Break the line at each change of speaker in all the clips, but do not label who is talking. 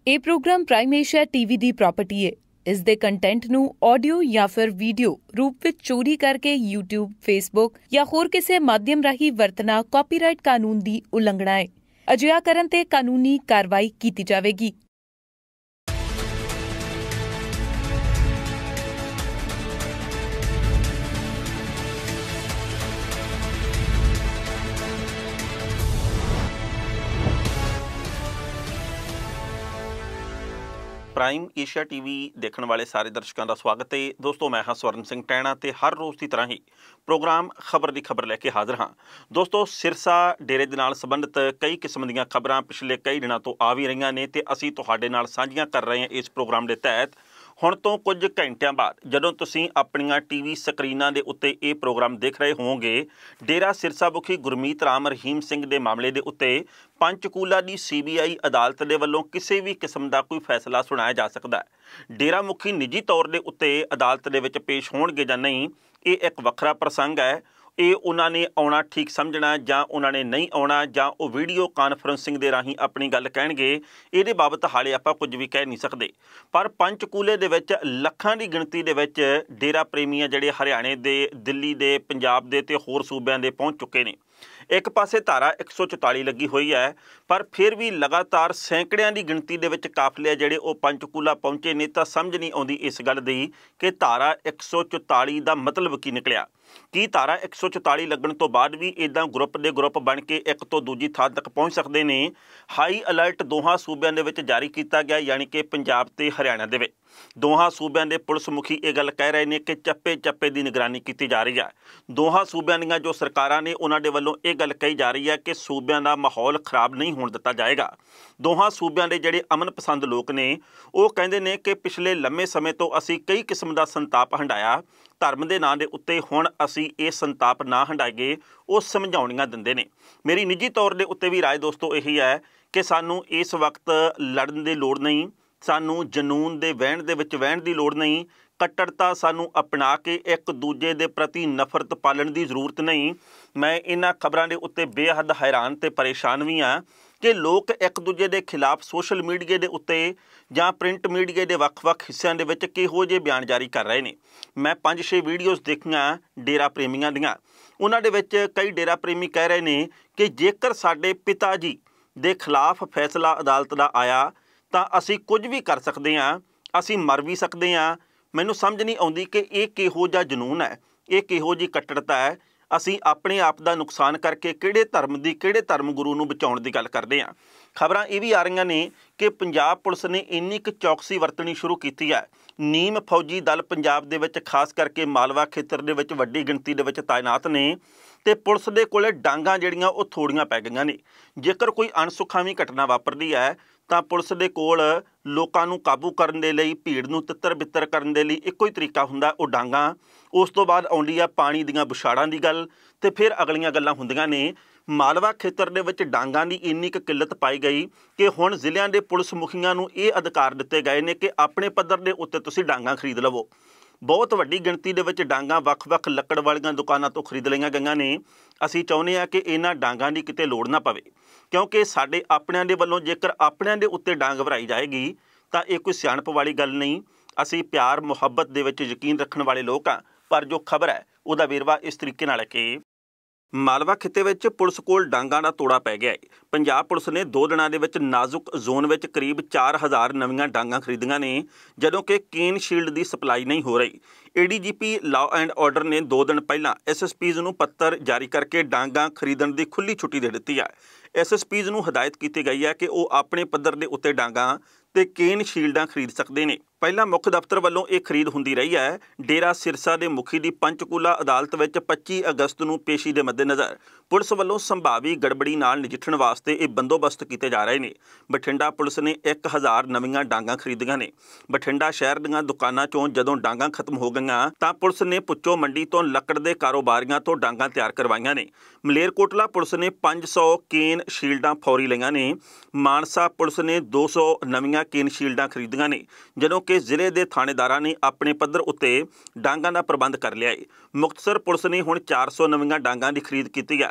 ਇਹ program prime Asia TV ਦੀ property ਹੈ। ਇਸ ਦੇ ਕੰਟੈਂਟ ਨੂੰ ਆਡੀਓ ਜਾਂ ਫਿਰ ਵੀਡੀਓ ਰੂਪ ਵਿੱਚ ਚੋਰੀ ਕਰਕੇ YouTube, Facebook ਜਾਂ ਹੋਰ ਕਿਸੇ ਮਾਧਿਅਮ ਰਾਹੀਂ ਵਰਤਣਾ ਕਾਪੀਰਾਈਟ ਕਾਨੂੰਨ ਦੀ ਉਲੰਘਣਾ ਹੈ। ਅਜਿਹਾ ਕਰਨ ਤੇ ਕਾਨੂੰਨੀ ਕਾਰਵਾਈ ਕੀਤੀ ਜਾਵੇਗੀ।
ਪ੍ਰਾਈਮ ਏਸ਼ੀਆ ਟੀਵੀ ਦੇਖਣ ਵਾਲੇ ਸਾਰੇ ਦਰਸ਼ਕਾਂ ਦਾ ਸਵਾਗਤ ਹੈ। ਦੋਸਤੋ, ਮੈਂ ਹਾਂ ਸਵਰਨ ਸਿੰਘ ਟੈਣਾ ਤੇ ਹਰ ਰੋਜ਼ ਦੀ ਤਰ੍ਹਾਂ ਹੀ ਪ੍ਰੋਗਰਾਮ ਖਬਰ ਦੀ ਖਬਰ ਲੈ ਕੇ ਹਾਜ਼ਰ ਹਾਂ। ਦੋਸਤੋ, ਸਿਰਸਾ ਡੇਰੇ ਦੇ ਨਾਲ ਸੰਬੰਧਿਤ ਕਈ ਕਿਸਮ ਦੀਆਂ ਖਬਰਾਂ ਪਿਛਲੇ ਕਈ ਦਿਨਾਂ ਤੋਂ ਆ ਵੀ ਰਹੀਆਂ ਨੇ ਤੇ ਅਸੀਂ ਤੁਹਾਡੇ ਨਾਲ ਸਾਂਝੀਆਂ ਕਰ ਰਹੇ ਹਾਂ ਇਸ ਪ੍ਰੋਗਰਾਮ ਦੇ ਤਹਿਤ। ਹੁਣ ਤੋਂ ਕੁਝ ਘੰਟਿਆਂ ਬਾਅਦ ਜਦੋਂ ਤੁਸੀਂ ਆਪਣੀਆਂ ਟੀਵੀ ਸਕਰੀਨਾਂ ਦੇ ਉੱਤੇ ਇਹ ਪ੍ਰੋਗਰਾਮ ਦੇਖ ਰਹੇ ਹੋਵੋਗੇ, ਡੇਰਾ ਸਿਰਸਾ ਮੁਖੀ ਗੁਰਮੀਤ ਰਾਮ ਰਹੀਮ ਸਿੰਘ ਦੇ ਮਾਮਲੇ ਦੇ ਉੱਤੇ ਪੰਚਕੂਲਾ ਦੀ CBI ਅਦਾਲਤ ਦੇ ਵੱਲੋਂ ਕਿਸੇ ਵੀ ਕਿਸਮ ਦਾ ਕੋਈ ਫੈਸਲਾ ਸੁਣਾਇਆ ਜਾ ਸਕਦਾ ਹੈ। ਡੇਰਾ ਮੁਖੀ ਨਿੱਜੀ ਤੌਰ ਦੇ ਉੱਤੇ ਅਦਾਲਤ ਦੇ ਵਿੱਚ ਪੇਸ਼ ਹੋਣਗੇ ਜਾਂ ਨਹੀਂ, ਇਹ ਇੱਕ ਵੱਖਰਾ ਪ੍ਰਸੰਗ ਹੈ। ਇਹ ਉਹਨਾਂ ਨੇ ਆਉਣਾ ਠੀਕ ਸਮਝਣਾ ਜਾਂ ਉਹਨਾਂ ਨੇ ਨਹੀਂ ਆਉਣਾ, ਜਾਂ ਉਹ ਵੀਡੀਓ ਕਾਨਫਰੰਸਿੰਗ ਦੇ ਰਾਹੀਂ ਆਪਣੀ ਗੱਲ ਕਹਿਣਗੇ, ਇਹਦੇ ਬਾਬਤ ਹਾਲੇ ਆਪਾਂ ਕੁਝ ਵੀ ਕਹਿ ਨਹੀਂ ਸਕਦੇ। ਪਰ ਪੰਚਕੂਲੇ ਦੇ ਵਿੱਚ ਲੱਖਾਂ ਦੀ ਗਿਣਤੀ ਦੇ ਵਿੱਚ ਡੇਰਾ ਪ੍ਰੇਮੀ ਆ ਜਿਹੜੇ ਹਰਿਆਣੇ ਦੇ, ਦਿੱਲੀ ਦੇ, ਪੰਜਾਬ ਦੇ ਤੇ ਹੋਰ ਸੂਬਿਆਂ ਦੇ ਪਹੁੰਚ ਚੁੱਕੇ ਨੇ। ਇੱਕ ਪਾਸੇ ਧਾਰਾ 144 ਲੱਗੀ ਹੋਈ ਹੈ, ਪਰ ਫਿਰ ਵੀ ਲਗਾਤਾਰ ਸੈਂਕੜਿਆਂ ਦੀ ਗਿਣਤੀ ਦੇ ਵਿੱਚ ਕਾਫਲੇ ਜਿਹੜੇ ਉਹ ਪੰਚਕੂਲਾ ਪਹੁੰਚੇ ਨੇ। ਤਾਂ ਸਮਝ ਨਹੀਂ ਆਉਂਦੀ ਇਸ ਗੱਲ ਦੀ ਕਿ ਧਾਰਾ 144 ਦਾ ਮਤਲਬ ਕੀ ਨਿਕਲਿਆ। ਕੀ ਧਾਰਾ 144 ਲੱਗਣ ਤੋਂ ਬਾਅਦ ਵੀ ਇੱਦਾਂ ਗਰੁੱਪ ਦੇ ਗਰੁੱਪ ਬਣ ਕੇ ਇੱਕ ਤੋਂ ਦੂਜੀ ਥਾਂ ਤੱਕ ਪਹੁੰਚ ਸਕਦੇ ਨੇ? ਹਾਈ ਅਲਰਟ ਦੋਹਾਂ ਸੂਬਿਆਂ ਦੇ ਵਿੱਚ ਜਾਰੀ ਕੀਤਾ ਗਿਆ, ਯਾਨੀ ਕਿ ਪੰਜਾਬ ਤੇ ਹਰਿਆਣਾ ਦੇ ਵਿੱਚ। ਦੋਹਾਂ ਸੂਬਿਆਂ ਦੇ ਪੁਲਿਸ ਮੁਖੀ ਇਹ ਗੱਲ ਕਹਿ ਰਹੇ ਨੇ ਕਿ ਚੱਪੇ ਚੱਪੇ ਦੀ ਨਿਗਰਾਨੀ ਕੀਤੀ ਜਾ ਰਹੀ ਹੈ। ਦੋਹਾਂ ਸੂਬਿਆਂ ਦੀਆਂ ਜੋ ਸਰਕਾਰਾਂ ਨੇ ਉਹਨਾਂ ਦੇ ਵੱਲੋਂ ਇਹ ਗੱਲ ਕਹੀ ਜਾ ਰਹੀ ਹੈ ਕਿ ਸੂਬਿਆਂ ਦਾ ਮਾਹੌਲ ਖਰਾਬ ਨਹੀਂ ਹੋਣ ਦਿੱਤਾ ਜਾਏਗਾ। ਦੋਹਾਂ ਸੂਬਿਆਂ ਦੇ ਜਿਹੜੇ ਅਮਨ ਪਸੰਦ ਲੋਕ ਨੇ ਉਹ ਕਹਿੰਦੇ ਨੇ ਕਿ ਪਿਛਲੇ ਲੰਮੇ ਸਮੇਂ ਤੋਂ ਅਸੀਂ ਕਈ ਕਿਸਮ ਦਾ ਸੰਤਾਪ ਹੰਢਾਇਆ, ਧਰਮ ਦੇ ਨਾਂ ਦੇ ਉੱਤੇ ਹੁਣ ਅਸੀਂ ਇਹ ਸੰਤਾਪ ਨਾ ਹੰਢਾਈਏ, ਉਹ ਸਮਝਾਉਣੀਆਂ ਦਿੰਦੇ ਨੇ। ਮੇਰੀ ਨਿੱਜੀ ਤੌਰ ਦੇ ਉੱਤੇ ਵੀ ਰਾਏ ਦੋਸਤੋ ਇਹੀ ਹੈ ਕਿ ਸਾਨੂੰ ਇਸ ਵਕਤ ਲੜਨ ਦੀ ਲੋੜ ਨਹੀਂ, ਸਾਨੂੰ ਜਨੂਨ ਦੇ ਵਹਿਣ ਦੇ ਵਿੱਚ ਵਹਿਣ ਦੀ ਲੋੜ ਨਹੀਂ, ਕੱਟੜਤਾ ਸਾਨੂੰ ਅਪਣਾ ਕੇ ਇੱਕ ਦੂਜੇ ਦੇ ਪ੍ਰਤੀ ਨਫ਼ਰਤ ਪਾਲਣ ਦੀ ਜ਼ਰੂਰਤ ਨਹੀਂ। ਮੈਂ ਇਹਨਾਂ ਖਬਰਾਂ ਦੇ ਉੱਤੇ ਬੇਹੱਦ ਹੈਰਾਨ ਤੇ ਪਰੇਸ਼ਾਨ ਵੀ ਹਾਂ ਕਿ ਲੋਕ ਇੱਕ ਦੂਜੇ ਦੇ ਖਿਲਾਫ ਸੋਸ਼ਲ ਮੀਡੀਆ ਦੇ ਉੱਤੇ ਜਾਂ ਪ੍ਰਿੰਟ ਮੀਡੀਆ ਦੇ ਵੱਖ-ਵੱਖ ਹਿੱਸਿਆਂ ਦੇ ਵਿੱਚ ਕਿਹੋ ਜਿਹੇ ਬਿਆਨ ਜਾਰੀ ਕਰ ਰਹੇ ਨੇ। ਮੈਂ 5-6 ਵੀਡੀਓਜ਼ ਦੇਖੀਆਂ ਡੇਰਾ ਪ੍ਰੇਮੀਆਂ ਦੀਆਂ। ਉਹਨਾਂ ਦੇ ਵਿੱਚ ਕਈ ਡੇਰਾ ਪ੍ਰੇਮੀ ਕਹਿ ਰਹੇ ਨੇ ਕਿ ਜੇਕਰ ਸਾਡੇ ਪਿਤਾ ਜੀ ਦੇ ਖਿਲਾਫ ਫੈਸਲਾ ਅਦਾਲਤ ਦਾ ਆਇਆ ਤਾਂ ਅਸੀਂ ਕੁਝ ਵੀ ਕਰ ਸਕਦੇ ਹਾਂ, ਅਸੀਂ ਮਰ ਵੀ ਸਕਦੇ ਹਾਂ। ਮੈਨੂੰ ਸਮਝ ਨਹੀਂ ਆਉਂਦੀ ਕਿ ਇਹ ਕਿਹੋ ਜਿਹਾ ਜਨੂਨ ਹੈ, ਇਹ ਕਿਹੋ ਜਿਹੀ ਕੱਟੜਤਾ ਹੈ। ਅਸੀਂ ਆਪਣੇ ਆਪ ਦਾ ਨੁਕਸਾਨ ਕਰਕੇ ਕਿਹੜੇ ਧਰਮ ਗੁਰੂ ਨੂੰ ਬਚਾਉਣ ਦੀ ਗੱਲ ਕਰਦੇ ਹਾਂ। ਖਬਰਾਂ ਇਹ ਵੀ ਆ ਰਹੀਆਂ ਨੇ ਕਿ ਪੰਜਾਬ ਪੁਲਿਸ ਨੇ ਇੰਨੀ ਕੁ ਚੌਕਸੀ ਵਰਤਣੀ ਸ਼ੁਰੂ ਕੀਤੀ ਹੈ। ਨੀਮ ਫੌਜੀ ਦਲ ਪੰਜਾਬ ਦੇ ਵਿੱਚ ਖਾਸ ਕਰਕੇ ਮਾਲਵਾ ਖੇਤਰ ਦੇ ਵਿੱਚ ਵੱਡੀ ਗਿਣਤੀ ਦੇ ਵਿੱਚ ਤਾਇਨਾਤ ਨੇ ਤੇ ਪੁਲਿਸ ਦੇ ਕੋਲੇ ਡਾਂਗਾਂ ਜਿਹੜੀਆਂ ਉਹ ਥੋੜੀਆਂ ਪੈ ਗਈਆਂ ਨੇ। ਜੇਕਰ ਕੋਈ ਅਣਸੁਖਾਵੀਂ ਘਟਨਾ ਵਾਪਰਦੀ ਹੈ ਤਾਂ ਪੁਲਿਸ ਦੇ ਕੋਲ ਲੋਕਾਂ ਨੂੰ ਕਾਬੂ ਕਰਨ ਦੇ ਲਈ, ਭੀੜ ਨੂੰ ਤਿੱਤਰ ਬਿੱਤਰ ਕਰਨ ਦੇ ਲਈ ਇੱਕੋ ਹੀ ਤਰੀਕਾ ਹੁੰਦਾ, ਉਹ ਡਾਂਗਾਂ। ਉਸ ਤੋਂ ਬਾਅਦ ਆਉਂਦੀ ਆ ਪਾਣੀ ਦੀਆਂ ਬੁਛਾੜਾਂ ਦੀ ਗੱਲ ਤੇ ਫਿਰ ਅਗਲੀਆਂ ਗੱਲਾਂ ਹੁੰਦੀਆਂ ਨੇ। ਮਾਲਵਾ ਖੇਤਰ ਦੇ ਵਿੱਚ ਡਾਂਗਾਂ ਦੀ ਇੰਨੀ ਕੁ ਕਿੱਲਤ ਪਾਈ ਗਈ ਕਿ ਹੁਣ ਜ਼ਿਲ੍ਹਿਆਂ ਦੇ ਪੁਲਿਸ ਮੁਖੀਆਂ ਨੂੰ ਇਹ ਅਧਿਕਾਰ ਦਿੱਤੇ ਗਏ ਨੇ ਕਿ ਆਪਣੇ ਪੱਧਰ ਦੇ ਉੱਤੇ ਤੁਸੀਂ ਡਾਂਗਾਂ ਖਰੀਦ ਲਵੋ। ਬਹੁਤ ਵੱਡੀ ਗਿਣਤੀ ਦੇ ਵਿੱਚ ਡਾਂਗਾਂ ਵੱਖ-ਵੱਖ ਲੱਕੜ ਵਾਲੀਆਂ ਦੁਕਾਨਾਂ ਤੋਂ ਖਰੀਦ ਲਈਆਂ ਗਈਆਂ ਨੇ। ਅਸੀਂ ਚਾਹੁੰਦੇ ਹਾਂ ਕਿ ਇਹਨਾਂ ਡਾਂਗਾਂ ਦੀ ਕਿਤੇ ਲੋੜ ਨਾ ਪਵੇ, ਕਿਉਂਕਿ ਸਾਡੇ ਆਪਣਿਆਂ ਦੇ ਵੱਲੋਂ ਜੇਕਰ ਆਪਣਿਆਂ ਦੇ ਉੱਤੇ ਡਾਂਗ ਭਰਾਈ ਜਾਏਗੀ ਤਾਂ ਇਹ ਕੋਈ ਸਿਆਣਪ ਵਾਲੀ ਗੱਲ ਨਹੀਂ। ਅਸੀਂ ਪਿਆਰ ਮੁਹੱਬਤ ਦੇ ਵਿੱਚ ਯਕੀਨ ਰੱਖਣ ਵਾਲੇ ਲੋਕ ਹਾਂ। ਪਰ ਜੋ ਖਬਰ ਹੈ ਉਹਦਾ ਵੇਰਵਾ ਇਸ ਤਰੀਕੇ ਨਾਲ ਹੈ ਕਿ ਮਾਲਵਾ ਖਿੱਤੇ ਵਿੱਚ ਪੁਲਿਸ ਕੋਲ ਡਾਂਗਾਂ ਦਾ ਤੋੜਾ ਪੈ ਗਿਆ ਹੈ। ਪੰਜਾਬ ਪੁਲਿਸ ਨੇ 2 ਦਿਨਾਂ ਦੇ ਵਿੱਚ ਨਾਜ਼ੁਕ ਜ਼ੋਨ ਵਿੱਚ ਕਰੀਬ 4000 ਨਵੀਆਂ ਡਾਂਗਾਂ ਖਰੀਦੀਆਂ ਨੇ, ਜਦੋਂ ਕਿ ਕੇਨ ਸ਼ੀਲਡ ਦੀ ਸਪਲਾਈ ਨਹੀਂ ਹੋ ਰਹੀ। ADGP ਲਾਅ ਐਂਡ ਆਰਡਰ ਨੇ 2 ਦਿਨ ਪਹਿਲਾਂ SSPs ਨੂੰ ਪੱਤਰ ਜਾਰੀ ਕਰਕੇ ਡਾਂਗਾਂ ਖਰੀਦਣ ਦੀ ਖੁੱਲ੍ਹੀ ਛੁੱਟੀ ਦੇ ਦਿੱਤੀ ਹੈ। SSPs ਨੂੰ ਹਦਾਇਤ ਕੀਤੀ ਗਈ ਹੈ ਕਿ ਉਹ ਆਪਣੇ ਪੱਧਰ ਦੇ ਉੱਤੇ ਡਾਂਗਾਂ ਤੇ ਕੇਨ ਸ਼ੀਲਡਾਂ ਖਰੀਦ ਸਕਦੇ ਨੇ। ਪਹਿਲਾਂ ਮੁੱਖ ਦਫ਼ਤਰ ਵੱਲੋਂ ਇਹ ਖਰੀਦ ਹੁੰਦੀ ਰਹੀ ਹੈ। ਡੇਰਾ ਸਿਰਸਾ ਦੇ ਮੁਖੀ ਦੀ ਪੰਚਕੂਲਾ ਅਦਾਲਤ ਵਿੱਚ 25 ਅਗਸਤ ਨੂੰ ਪੇਸ਼ੀ ਦੇ ਮੱਦੇਨਜ਼ਰ ਪੁਲਿਸ ਵੱਲੋਂ ਸੰਭਾਵੀ ਗੜਬੜੀ ਨਾਲ ਨਜਿੱਠਣ ਵਾਸਤੇ ਇਹ ਬੰਦੋਬਸਤ ਕੀਤੇ ਜਾ ਰਹੇ ਨੇ। ਬਠਿੰਡਾ ਪੁਲਿਸ ਨੇ 1000 ਨਵੀਆਂ ਡਾਂਗਾਂ ਖਰੀਦੀਆਂ ਨੇ। ਬਠਿੰਡਾ ਸ਼ਹਿਰ ਦੀਆਂ ਦੁਕਾਨਾਂ 'ਚੋਂ ਜਦੋਂ ਡਾਂਗਾਂ ਖਤਮ ਹੋ ਗਈਆਂ ਤਾਂ ਪੁਲਿਸ ਨੇ ਪੁੱਚੋ ਮੰਡੀ ਤੋਂ ਲੱਕੜ ਦੇ ਕਾਰੋਬਾਰੀਆਂ ਤੋਂ ਡਾਂਗਾਂ ਤਿਆਰ ਕਰਵਾਈਆਂ ਨੇ। ਮਲੇਰਕੋਟਲਾ ਪੁਲਿਸ ਨੇ 500 ਕੇਨ ਸ਼ੀਲਡਾਂ ਫੌਰੀ ਲਈਆਂ ਨੇ। ਮਾਨਸਾ ਪੁਲਿਸ ਨੇ 200 ਨਵੀਆਂ ਕੇਨ ਸ਼ੀਲਡਾਂ ਖਰੀਦੀਆਂ ਨੇ, ਜਦੋਂ ਕਿ ਜ਼ਿਲ੍ਹੇ ਦੇ ਥਾਣੇਦਾਰਾਂ ਨੇ ਆਪਣੇ ਪੱਧਰ ਉੱਤੇ ਡਾਂਗਾਂ ਦਾ ਪ੍ਰਬੰਧ ਕਰ ਲਿਆ ਹੈ। ਮੁਕਤਸਰ ਪੁਲਿਸ ਨੇ ਹੁਣ 400 ਨਵੀਆਂ ਡਾਂਗਾਂ ਦੀ ਖਰੀਦ ਕੀਤੀ ਹੈ।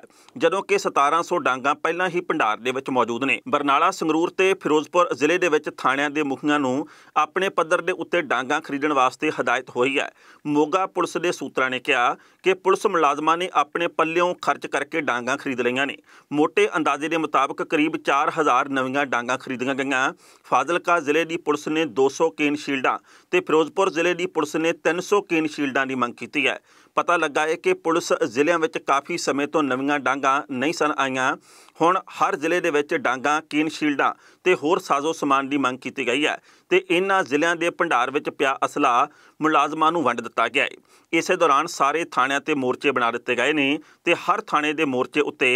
ਜਦੋਂ ਕਿ 1700 ਡਾਂਗਾਂ ਪਹਿਲਾਂ ਹੀ ਭੰਡਾਰ ਦੇ ਵਿੱਚ ਮੌਜੂਦ ਨੇ। ਬਰਨਾਲਾ, ਸੰਗਰੂਰ ਤੇ ਫਿਰੋਜ਼ਪੁਰ ਜ਼ਿਲ੍ਹੇ ਦੇ ਵਿੱਚ ਥਾਣਿਆਂ ਦੇ ਮੁਖੀਆਂ ਨੂੰ ਆਪਣੇ ਪੱਧਰ ਦੇ ਉੱਤੇ ਡਾਂਗਾਂ ਖਰੀਦਣ ਵਾਸਤੇ ਹਦਾਇਤ ਹੋਈ ਹੈ। ਮੋਗਾ ਪੁਲਿਸ ਦੇ ਸੂਤਰਾਂ ਨੇ ਕਿਹਾ ਕਿ ਪੁਲਿਸ ਮੁਲਾਜ਼ਮਾਂ ਨੇ ਆਪਣੇ ਪੱਲਿਓਂ ਖਰਚ ਕਰਕੇ ਡਾਂਗਾਂ ਖਰੀਦ ਲਈਆਂ ਨੇ। ਮੋਟੇ ਅੰਦਾਜ਼ੇ ਦੇ ਮੁਤਾਬਕ ਕਰੀਬ 4000 ਨਵੀਆਂ ਡਾਂਗਾਂ ਖਰੀਦੀਆਂ ਗਈਆਂ। ਫਾਜ਼ਿਲਕਾ ਜ਼ਿਲ੍ਹੇ ਦੀ ਪੁਲਿਸ ਨੇ 200 ਕੇਨ ਸ਼ੀਲਡਾਂ ਤੇ ਫਿਰੋਜ਼ਪੁਰ ਜ਼ਿਲ੍ਹੇ ਦੀ ਪੁਲਿਸ ਨੇ 300 ਕੇਨ ਸ਼ੀਲਡਾਂ ਦੀ ਮੰਗ ਕੀਤੀ ਹੈ। ਪਤਾ ਲੱਗਾ ਹੈ ਕਿ ਪੁਲਿਸ ਜ਼ਿਲ੍ਹਿਆਂ ਵਿੱਚ ਕਾਫੀ ਸਮੇਂ ਤੋਂ ਨਵੀਆਂ ਡਾਂਗਾਂ ਨਹੀਂ ਸਨ ਆਈਆਂ। ਹੁਣ ਹਰ ਜ਼ਿਲ੍ਹੇ ਦੇ ਵਿੱਚ ਡਾਂਗਾਂ, ਕੇਨ ਸ਼ੀਲਡਾਂ ਤੇ ਹੋਰ ਸਾਜ਼ੋ ਸਮਾਨ ਦੀ ਮੰਗ ਕੀਤੀ ਗਈ ਹੈ ਤੇ ਇਹਨਾਂ ਜ਼ਿਲ੍ਹਿਆਂ ਦੇ ਭੰਡਾਰ ਵਿੱਚ ਪਿਆ ਅਸਲਾ ਮੁਲਾਜ਼ਮਾਂ ਨੂੰ ਵੰਡ ਦਿੱਤਾ ਗਿਆ ਹੈ। ਇਸੇ ਦੌਰਾਨ ਸਾਰੇ ਥਾਣਿਆਂ ਤੇ ਮੋਰਚੇ ਬਣਾ ਦਿੱਤੇ ਗਏ ਨੇ ਤੇ ਹਰ ਥਾਣੇ ਦੇ ਮੋਰਚੇ ਉੱਤੇ